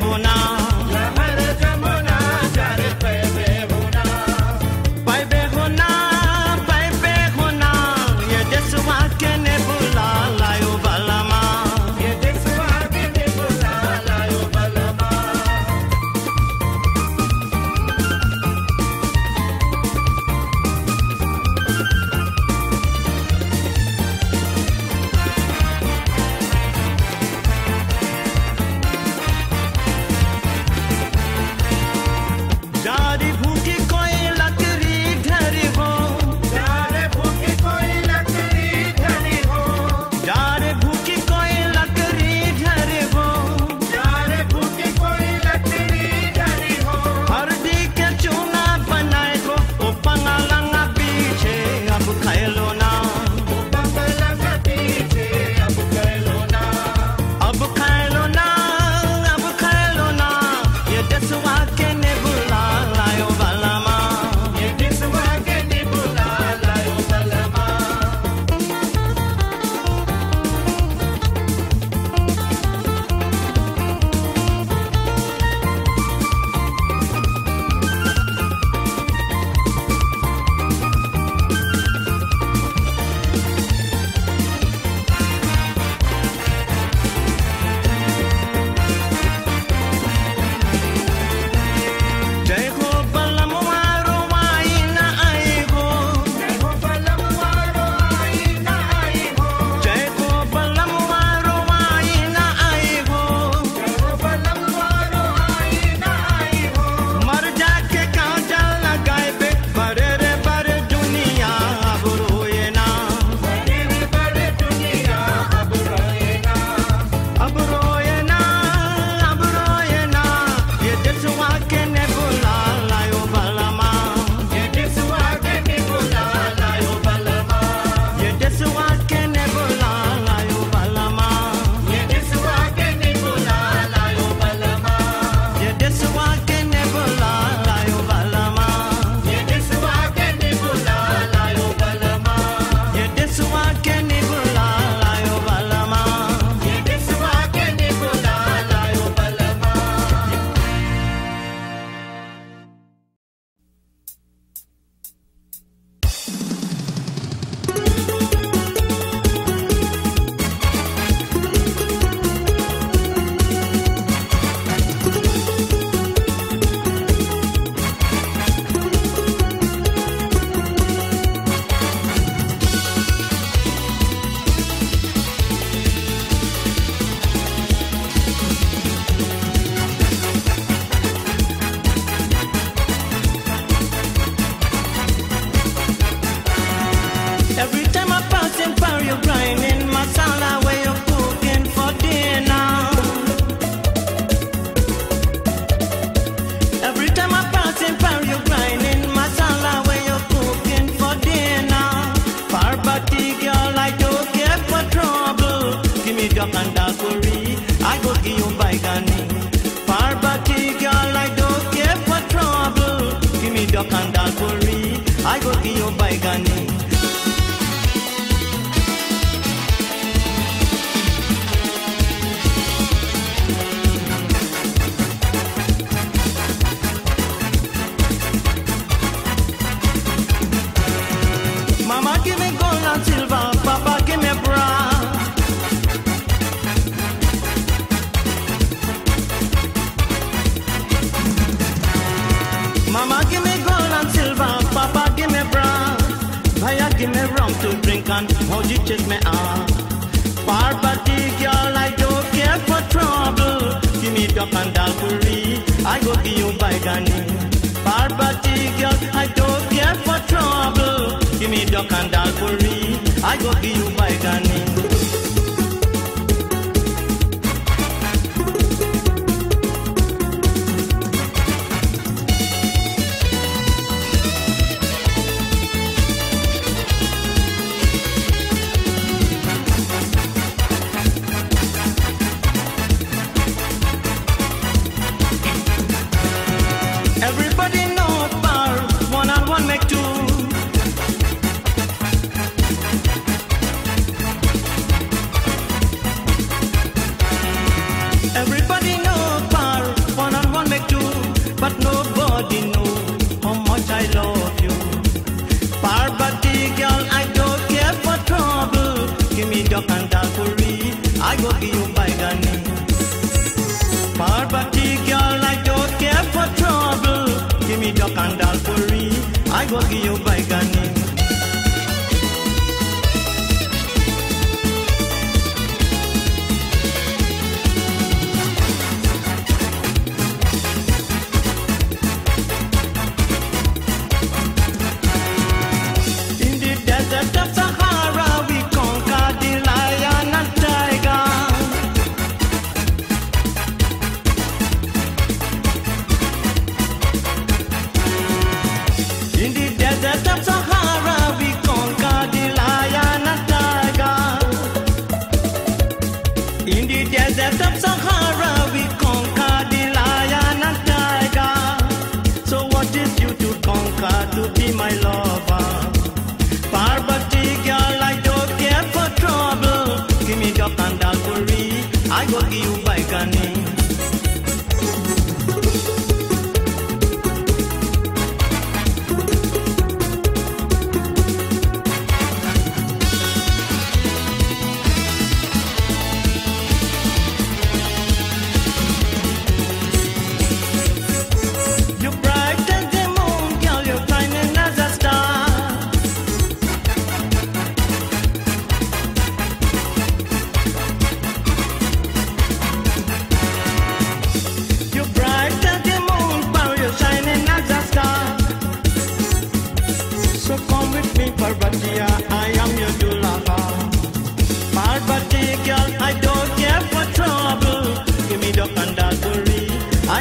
होना लहर जमुना जर पैबे होना ये देशवा के ने बुला लायो बलमा ये देशवा के ने बुला लायो बलमा जारी भूखी कोई लकड़ी धरी हो जारे भूखी कोई लकड़ी धरी हो जारे भूखी कोई लकड़ी धरी हो जारे भूखी कोई लकड़ी धरी हो हरदी के चूना बनाए को ओ पंगालंगा पीछे अब खाएलो ना बंगला पीछे अब कैलो ना अब खाएलो ना अब खाएलो ना ये देशवा के ने बुला लायो बलमा ये देशवा के ने बुला लायो बलमा जय हो बलमवा रोवाई ना आई हो जय हो बलमा रोई ना आई हो जय हो बलमवा रोवाई ना आई हो जय हो बलमा रोई ना आई हो मर जाके काजल लगाए बे बड़े रे बड़े दुनिया अब रोए ना बड़े बड़े दुनिया अब रोए ना अब रोए ना अब रोए ना ये देशवा के ने बुला लायो बलमा ये देशवा के ने बुला लायो बलमा ये देशवा के ने बुला लायो बलमा ये देशवा के ने बुला लायो बलमा ये देशवा के ने बुला लायो बलमा ये देशवा के ने बुला लायो बलमा ये देशवा के ने बुला लायो बलमा ये देशवा के ने बुला लायो बलमा Every time I pass in fire, you're grinding masala where you're cooking for dinner. Every time I pass in fire, you're grinding masala where you're cooking for dinner. Parvati girl, I don't care for trouble. Give me duck and daiquiri, I go give you baigani. Parvati girl, I don't care for trouble. Give me duck and daiquiri, I go give you baigani. Mama give me gold and silver, Papa give me brass. Mama give me gold and silver, Papa give me brass. Bhaiya give me rum to drink and Bhauji chase me out. Parvati girl, I don't care for trouble. Give me duck and daiquiri, I go give you baigani. Parvati girl, I don't care for trouble. Give me duck and daiquiri, I go give you baigani. Everybody know bar, one and one make two.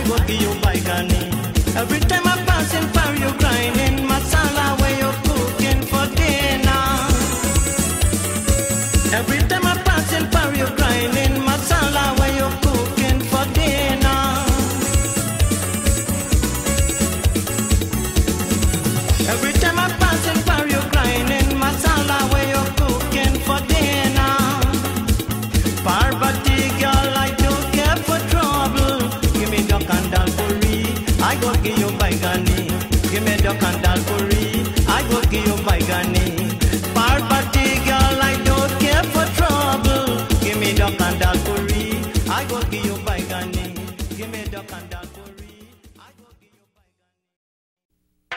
go give you baigani. Every time I pass in fire, you grinding masala where you cooking for dinner. Every time I pass in fire, you grinding masala where you cooking for dinner. Every time I pass in fire, you grinding masala where you cooking for dinner. Parvati girl, I don't care for trouble. Give me duck and dal puri, I go give you baigani. Give me duck and dal puri, I go give you baigani. Parvati girl, I don't care for trouble. Give me duck and dal puri, I go give you baigani. Give me duck and dal puri, I go give you baigani.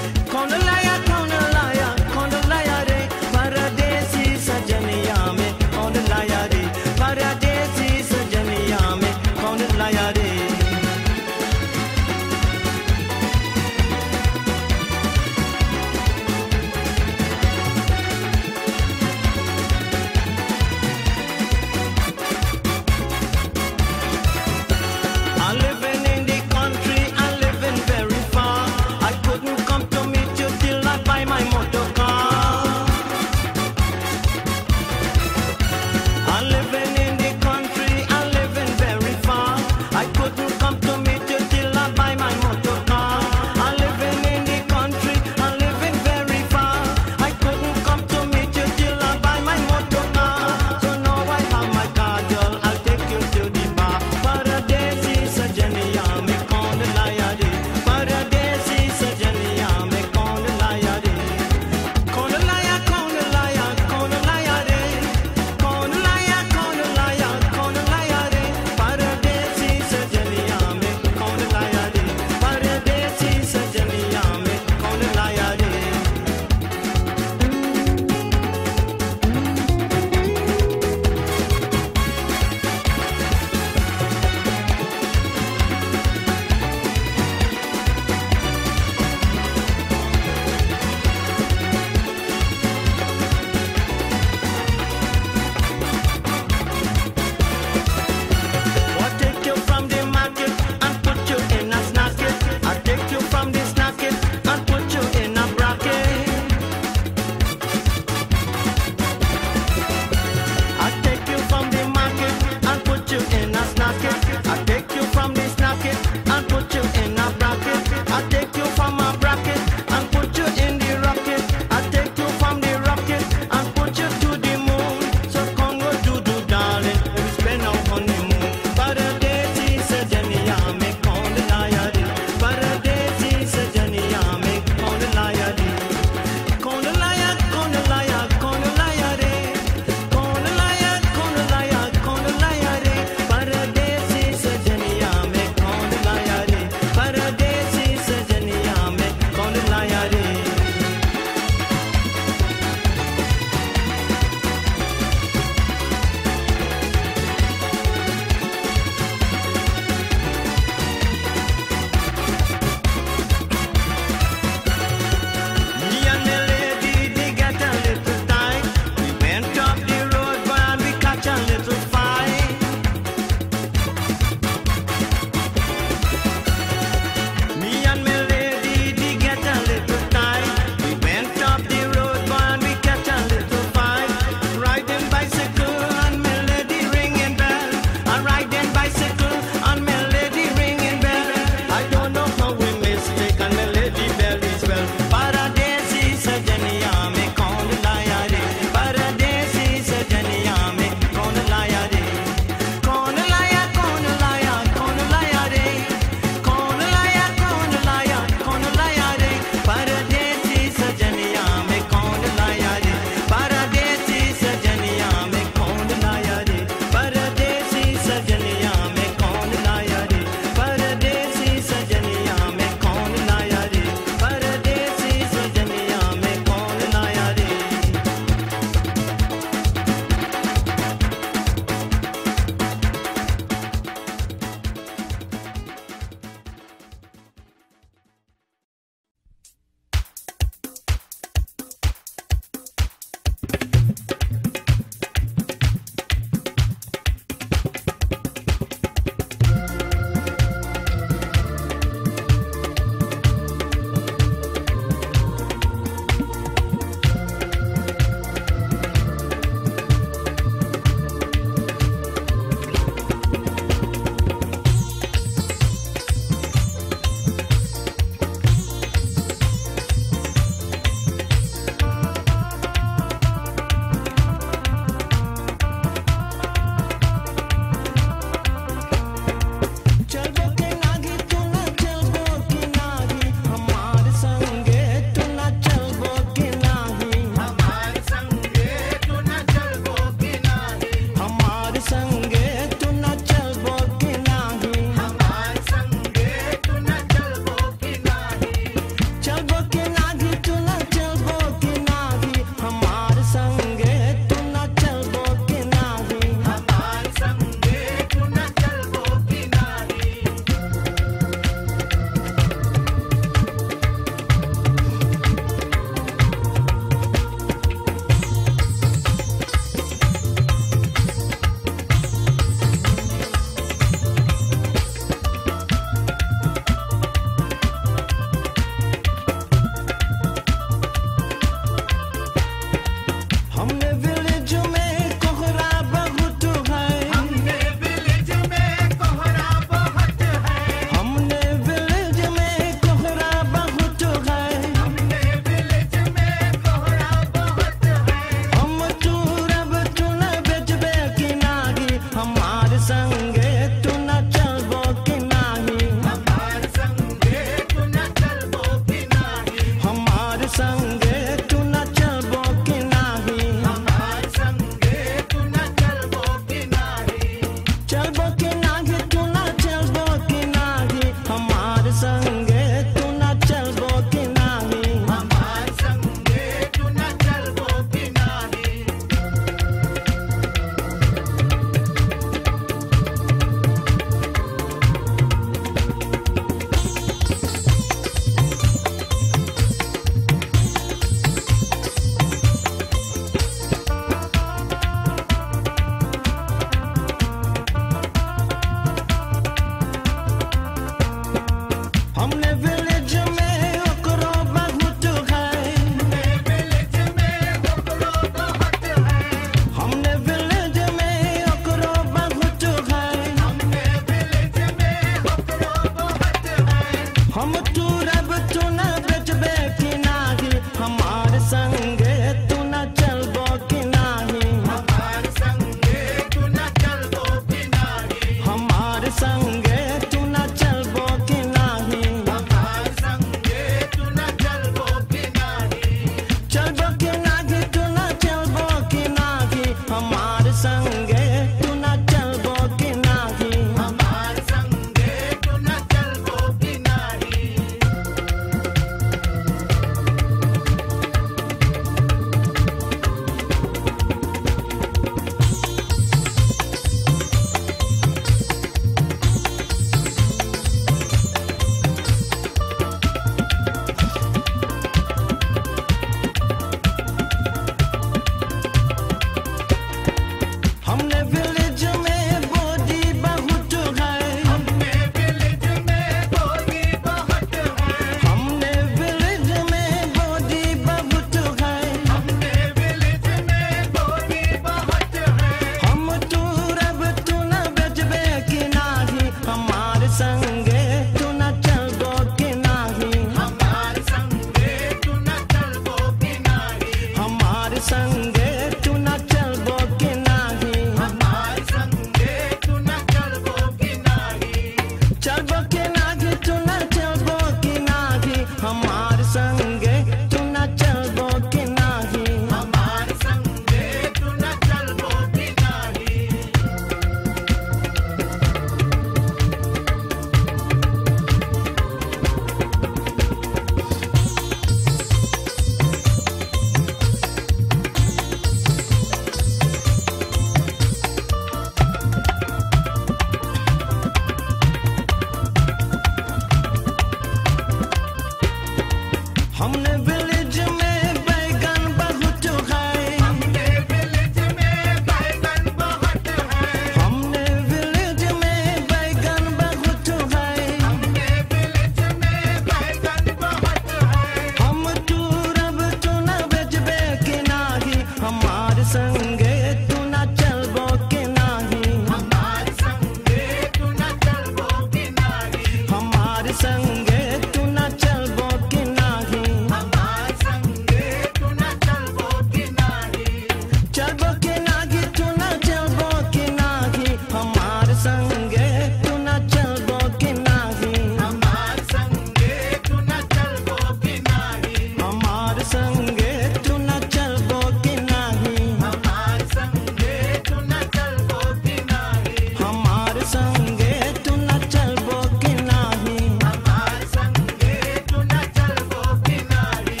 हमने village में बैगन बहुत खाए, हमने village में बैगन बहुत है, हमने विलेज में बैगन बहुत खाए, हमने विलेज में बैगन बहुत है। हम तू रब तू न बेचबे के नाही, हमार संगे तू न चलबो के नाही, हमार संगे तू न चलबो कि नाही, हमार संगे तू न चलबो के नाही, हमार संगे तू न चलबो कि नाही, चलबो के नाही तू न चलबो के नाही, हमार संगे तू न चलबो के नाही, हमार संगे तू न चलबो कि नाही, हमार संगे तू न चलबो के नाही, हमार संगे तू न चलबो कि नाही, हमार संगे तू न चलबो के नाही। हमार संगे तू न चलबो कि नाही।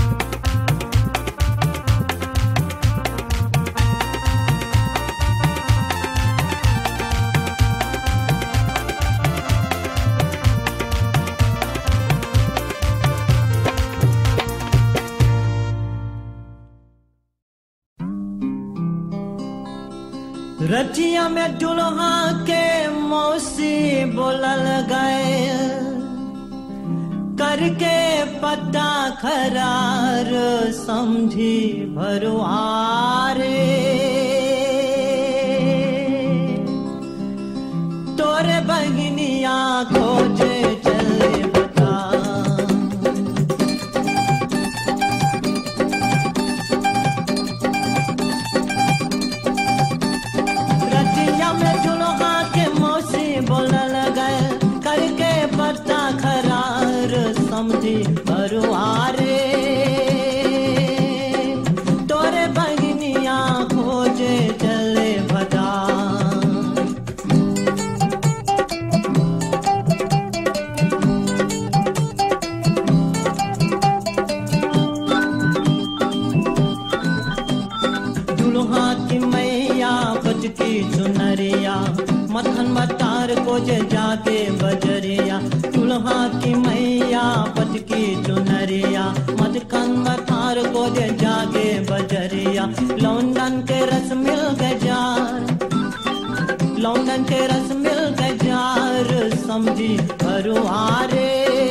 रतिया में दुल्हा के मौसी बोलल गए, करके पता खरार समझी भरुआरे, तोरे बगनिया खोजे चले बता, रतिया में दुल्हा के मौसी बोलल गए, करके पता खरार समझी भरुआरे, तोरे बगनिया खोजे चले भदा। दुल्हा की मैया बच की चुनरिया, मथन मतार को जे जाके बजरिया, दुल्हा की मैया बच की चुनरिया, मथन मतार को जे जाके बजरिया, लौंडन के रस मिल गए जार, लौंडन के रस मिल गए जार समझी भरुआरे,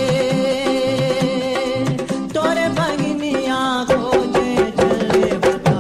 तोरे बगनिया खोजे चले बता।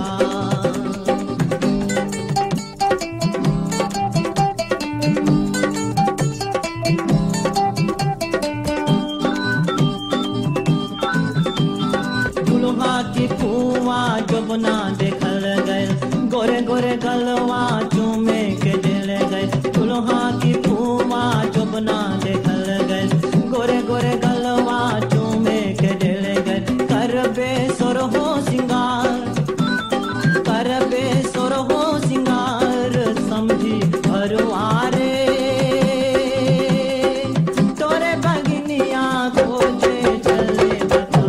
दुल्हा की फुआ जबना देखल गए, गोरे गोरे गलवा चूमे के दिल गए, दुल्हा की फुआ जबना देखल गए, गोरे गोरे गलवा चूमे के दिल गए, करबे सोर हो सिंगार, करबे सोर हो सिंगार समझी भरुआरे, तोरे बगनिया खोजे चले बता।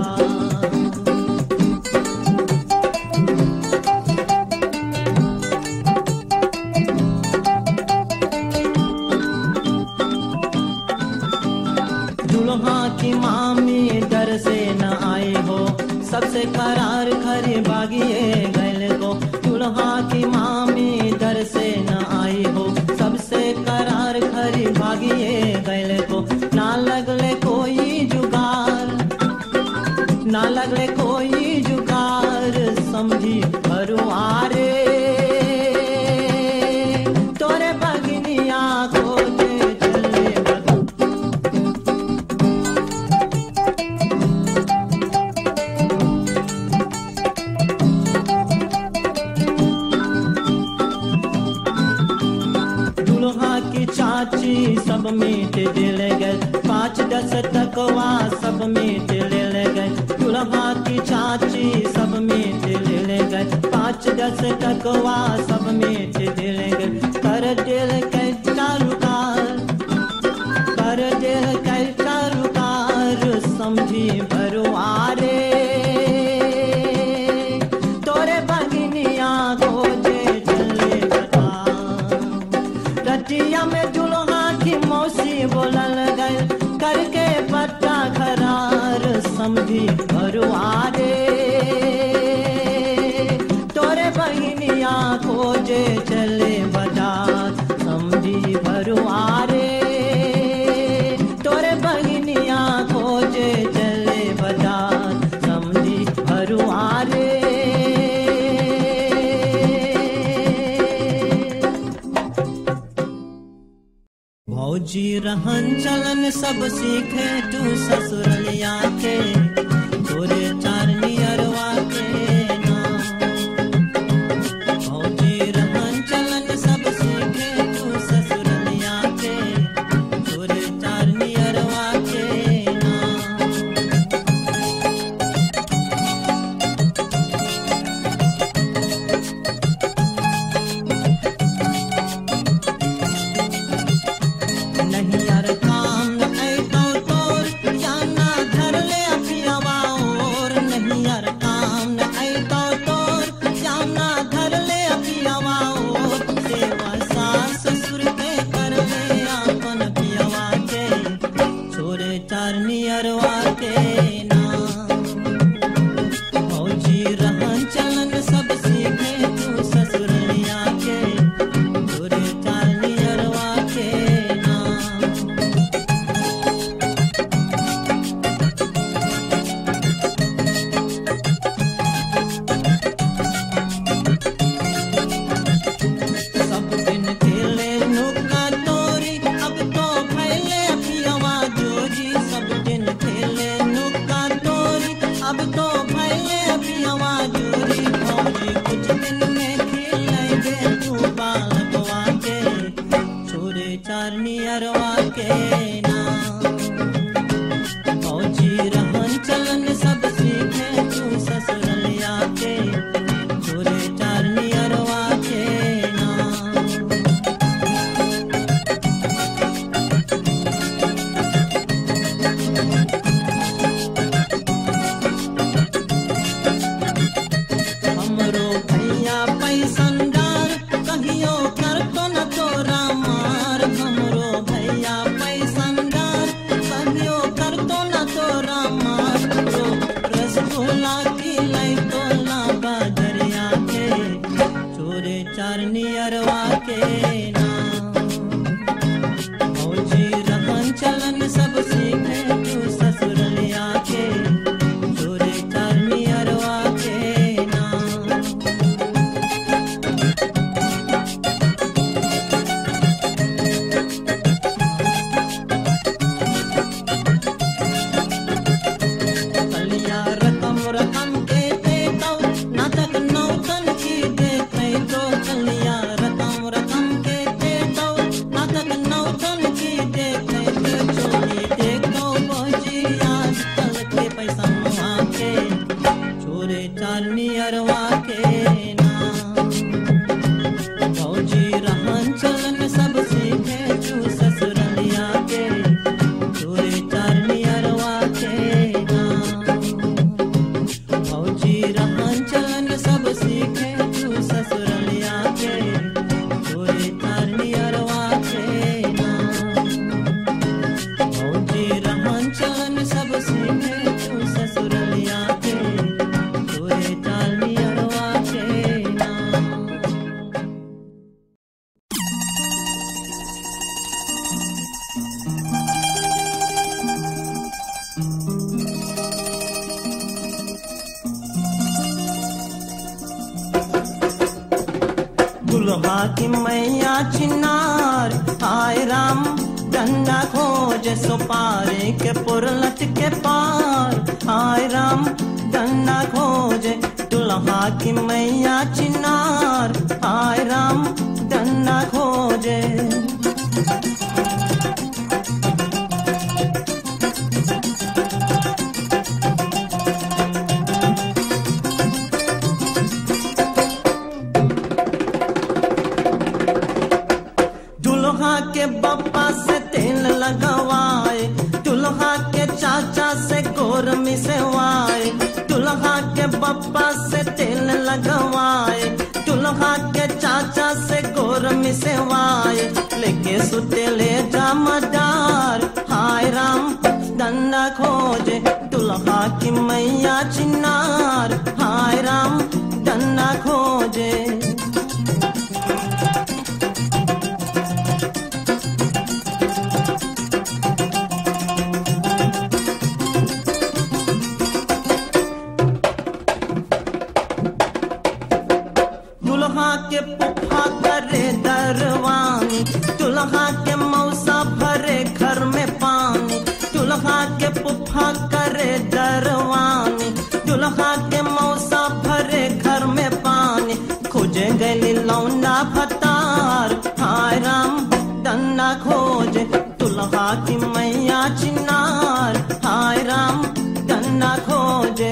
दुल्हा की मामी डर से न आई हो, सबसे करार खरी बागिए गैल को, दुल्हा की मामी डर से न आई हो, सबसे करार खरी भागिए गैल को, ना लगले कोई जुगार, ना लगले कोई जुगार समझी भरुआरे, तोरे बगनिया खोजे चले बता। दुल्हा की चाची सब मीट दिल गए, 5-10 टकवा सब मीट ले गए, दुल्हा की चाची सब मीट दिल गए, 5-10 टकवा सब मीट दिल गए, कर दिल कैसा रुकार, कर दिल कैसा रुकार समझी भरुआरे, तोरे बगनिया खोजे चले बता। रतिया में दुल्हा की मौसी बोलल गए, करके पता खरार समझी भरुआरे तोरे बहिनिया खोजे चले बाजार समझी भरुआरे तोरे बहिनिया खोजे चले बाजार समझी भरुआरे भौजी रहन चलन सब सीखे तू ससुरलिया के तोरे चारनी अरवा के नाम भौजी रहन चलन सब सीखे तू ससुरलिया के तोरे चारनी अरवा के नाम नहीं यार काम न ऐतो तोर जाना धर ले अपियावा और नहीं यार काम न ऐतो तोर जाना धर ले अपियावा और सेवा सास ससुर के कर ले आपन पियावा के छोरे चारनी अरवा के नाम भौजी रहन चलन सब सीखे तू ससुरलिया के छोरे चारनी अरवा के नाम सब दिन खेले नुका तोरी अब तो फैले पियावा जोजी सब दिन खेले नुका तोरी अब तो फैले पियावा जोरी भौजी कुछ दिन में खेलेंगे तू बालकवा के छोरे चारनी अरवा के नाम भौजी रहन चलन सब सीखे तू ससुरलिया के छोरे चारनी अरवा के नाम हमरो भैया पैसनदार कहियो कर तो न तोरा मार हमरो भैया पैसनदार कहियो कर तो न तोरा मार तो रसगुल्ला की लाई तोला बाजरिया के छोरे चारनी अरवा के नाम भौजी रहन चलन सब सीखे तू ससुरलिया के छोरे चारनी अरवा के नाम कलिया रकम के देतो नाटक नौतन की देखे तो कलिया रकम के देतो नाटक नौतन की देखे तो चोरी देखो भौजी आजकल के पैसा मुआ के छोरे चारनी अरवा के नाम भौजी रहन चलन सब सीखे तू ससुरलिया के छोरे चारनी अरवा के नाम भौजी रहन चलन सब सीखे तू ससुरलिया के छोरे चारनी अरवा के नाम भौजी रहन चलन सब सीखे तू ससुरलिया के छोरे चारनी अरवा के नाम दुल्हा की मैया चिनार आए राम डंडा खोज सुपारे के पुरलट के पार आए राम डंडा खोजे दुल्हा की मैया चिनार आए राम डंडा खोजे दुल्हा के बप्पा से तेल लगवाए, दुल्हा के चाचा से गोर मिसवाए, दुल्हा के बप्पा से तेल लगवाए, दुल्हा के चाचा से गोर मिसवाए, लेके सुते ले जामदार हाय राम डंडा खोजे दुल्हा की मैया चिन्नार, हाय राम डन्ना खोजे। दुल्हा के पुप्पा करे दरवानी, दुल्हा के मौसा भरे घर में पानी। दुल्हा के पुप्पा करे दरवानी, दुल्हा के मौसा भरे घर में पानी। खोजे गली लौंडा भतार, हाय राम डन्ना खोजे। दुल्हा की मैया चिन्नार, हाय राम डन्ना खोजे।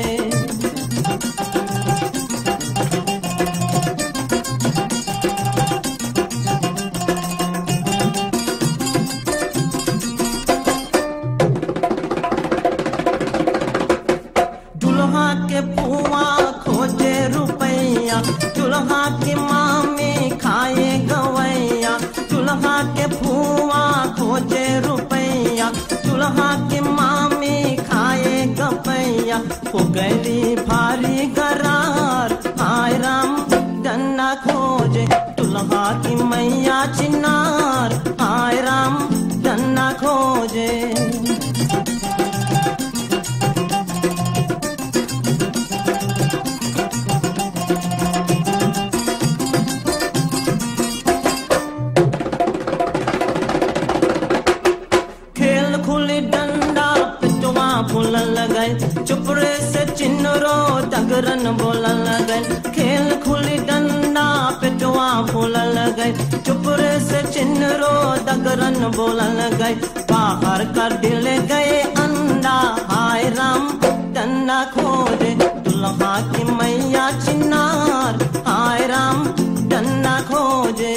दुल्हा के फुआ खोजे रुपैया, दुल्हा की मामी खाए गवैया। दुल्हा के फुआ खोजे रुपैया, दुल्हा की मामी खाए गवैया। हो गई भारी करार, हाय राम डन्ना खोजे। दुल्हा की मैया चिन्नार, हाय राम डन्ना खोजे। बोलन लगन चुपड़े से चिन्हरो डगरन बोलन लगन। खेल खुली डंडा पिटवा बोलन लगन, चुपड़े से चिन्हरो डगरन बोलन लगन। बाहर कर दिल गए अंडा, हाय राम डन्ना खोजे। दुल्हा की मैया चिन्नार, हाय राम डन्ना खोजे।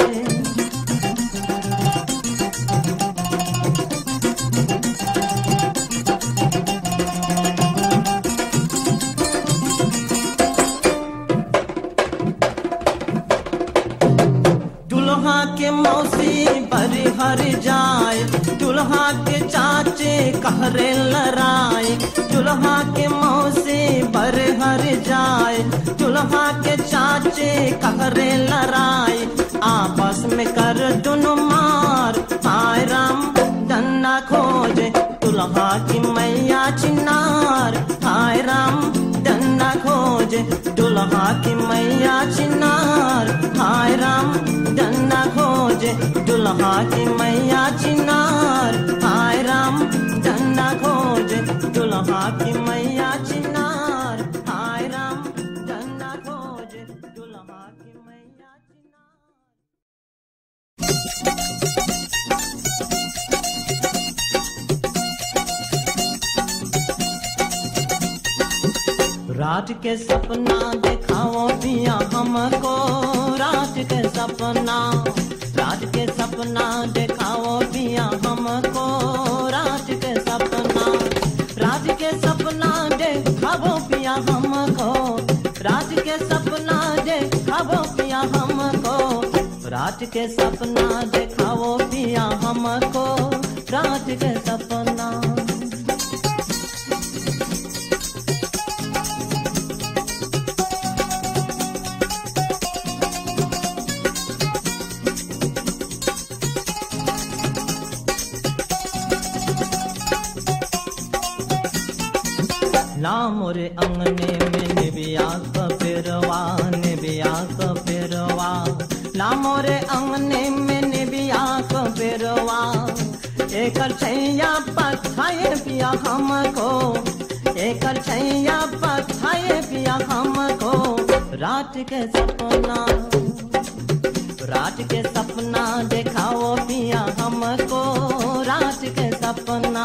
दुल्हा के मौसी बरी हर जाए, दुल्हा के चाचे कहरे लड़ाई। दुल्हा के मौसी बरी हर जाए, दुल्हा के चाचे कहरे लड़ाई। आपस में कर दुनु मार, हाय राम डन्ना खोजे। दुल्हा की मैया चिन्नार, हाय राम डन्ना खोजे। दुल्हा की मैया चिन्नार, हाय राम डन्ना खोजे। दुल्हा की मैया चिन्नार, हाय राम डन्ना खोजे। दुल्हा की मैया चिन्नार, हाय राम डन्ना खोजे। दुल्हा की मैया रात के सपना दिखाओ पिया हमको, रात के सपना, रात के सपना दिखाओ पिया हमको। रात के सपना, रात के सपना दिखाओ पिया हमको। रात के सपना दिखाओ पिया हमको। रात के सपना दिखाओ पिया हमको। रात के सपना। ला मोरे अंगने में निबिया का पेरवा, निबिया का पेरवा। ला मोरे अंगने में निबिया का पेरवा। एकर छैया पथाए पिया हमको, एकर छैया पथाए पिया हमको। रात के सपना, रात के सपना दिखाओ पिया हमको। रात के सपना।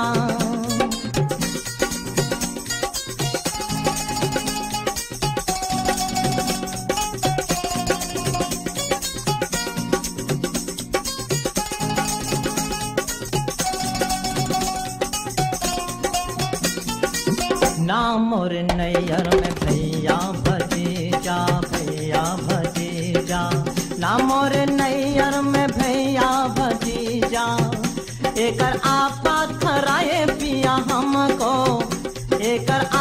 ना मोर नैयर में भैया भतीजा, भैया भतीजा। ना मोर नैयर में भैया भतीजा। एकर आपा खराए पिया हमको, एकर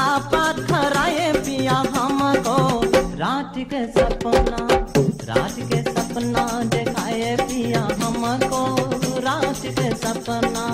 के सपना, रात के सपना दिखाए पिया हमको, रात के सपना।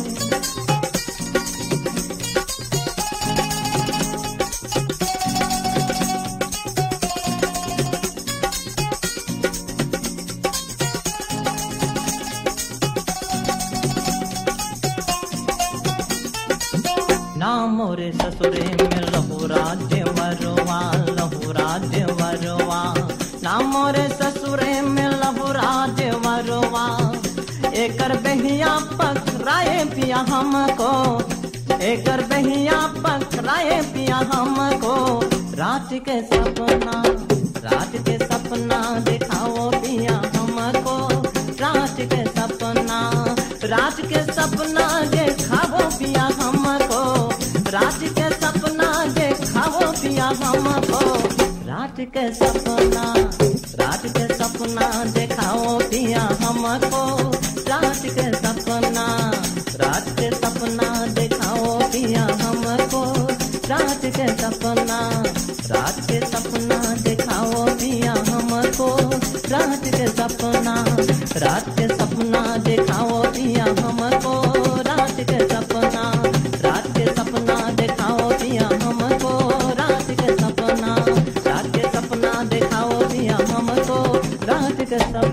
ना मोरे ससुरे में लहुरा देवरवा, लहुरा देवरवा, ना मोरे ससुरे में लहुरा देवरवा। एकर बहिया पकड़ाए पिया हमको, एकर बहिया पकड़ाए पिया हमको, रात के सपना, रात के सपना दिखाओ पिया हमको, रात के सपना, रात के सपना दिखाओ पिया हमको, रात के सपना दिखाओ पिया हमको, रात के सपना, रात के सपना दिखाओ पिया हमको, रात के सपना, रात के सपना दिखाओ पिया हमको, रात के सपना, रात के सपना दिखाओ पिया हमको, रात के सपना, रात के सपना दिखाओ पिया हमको, रात के सपना, रात के सपना दिखाओ पिया हमको, रात के सपना, रात के सपना दिखाओ पिया हमको, रात के सपना।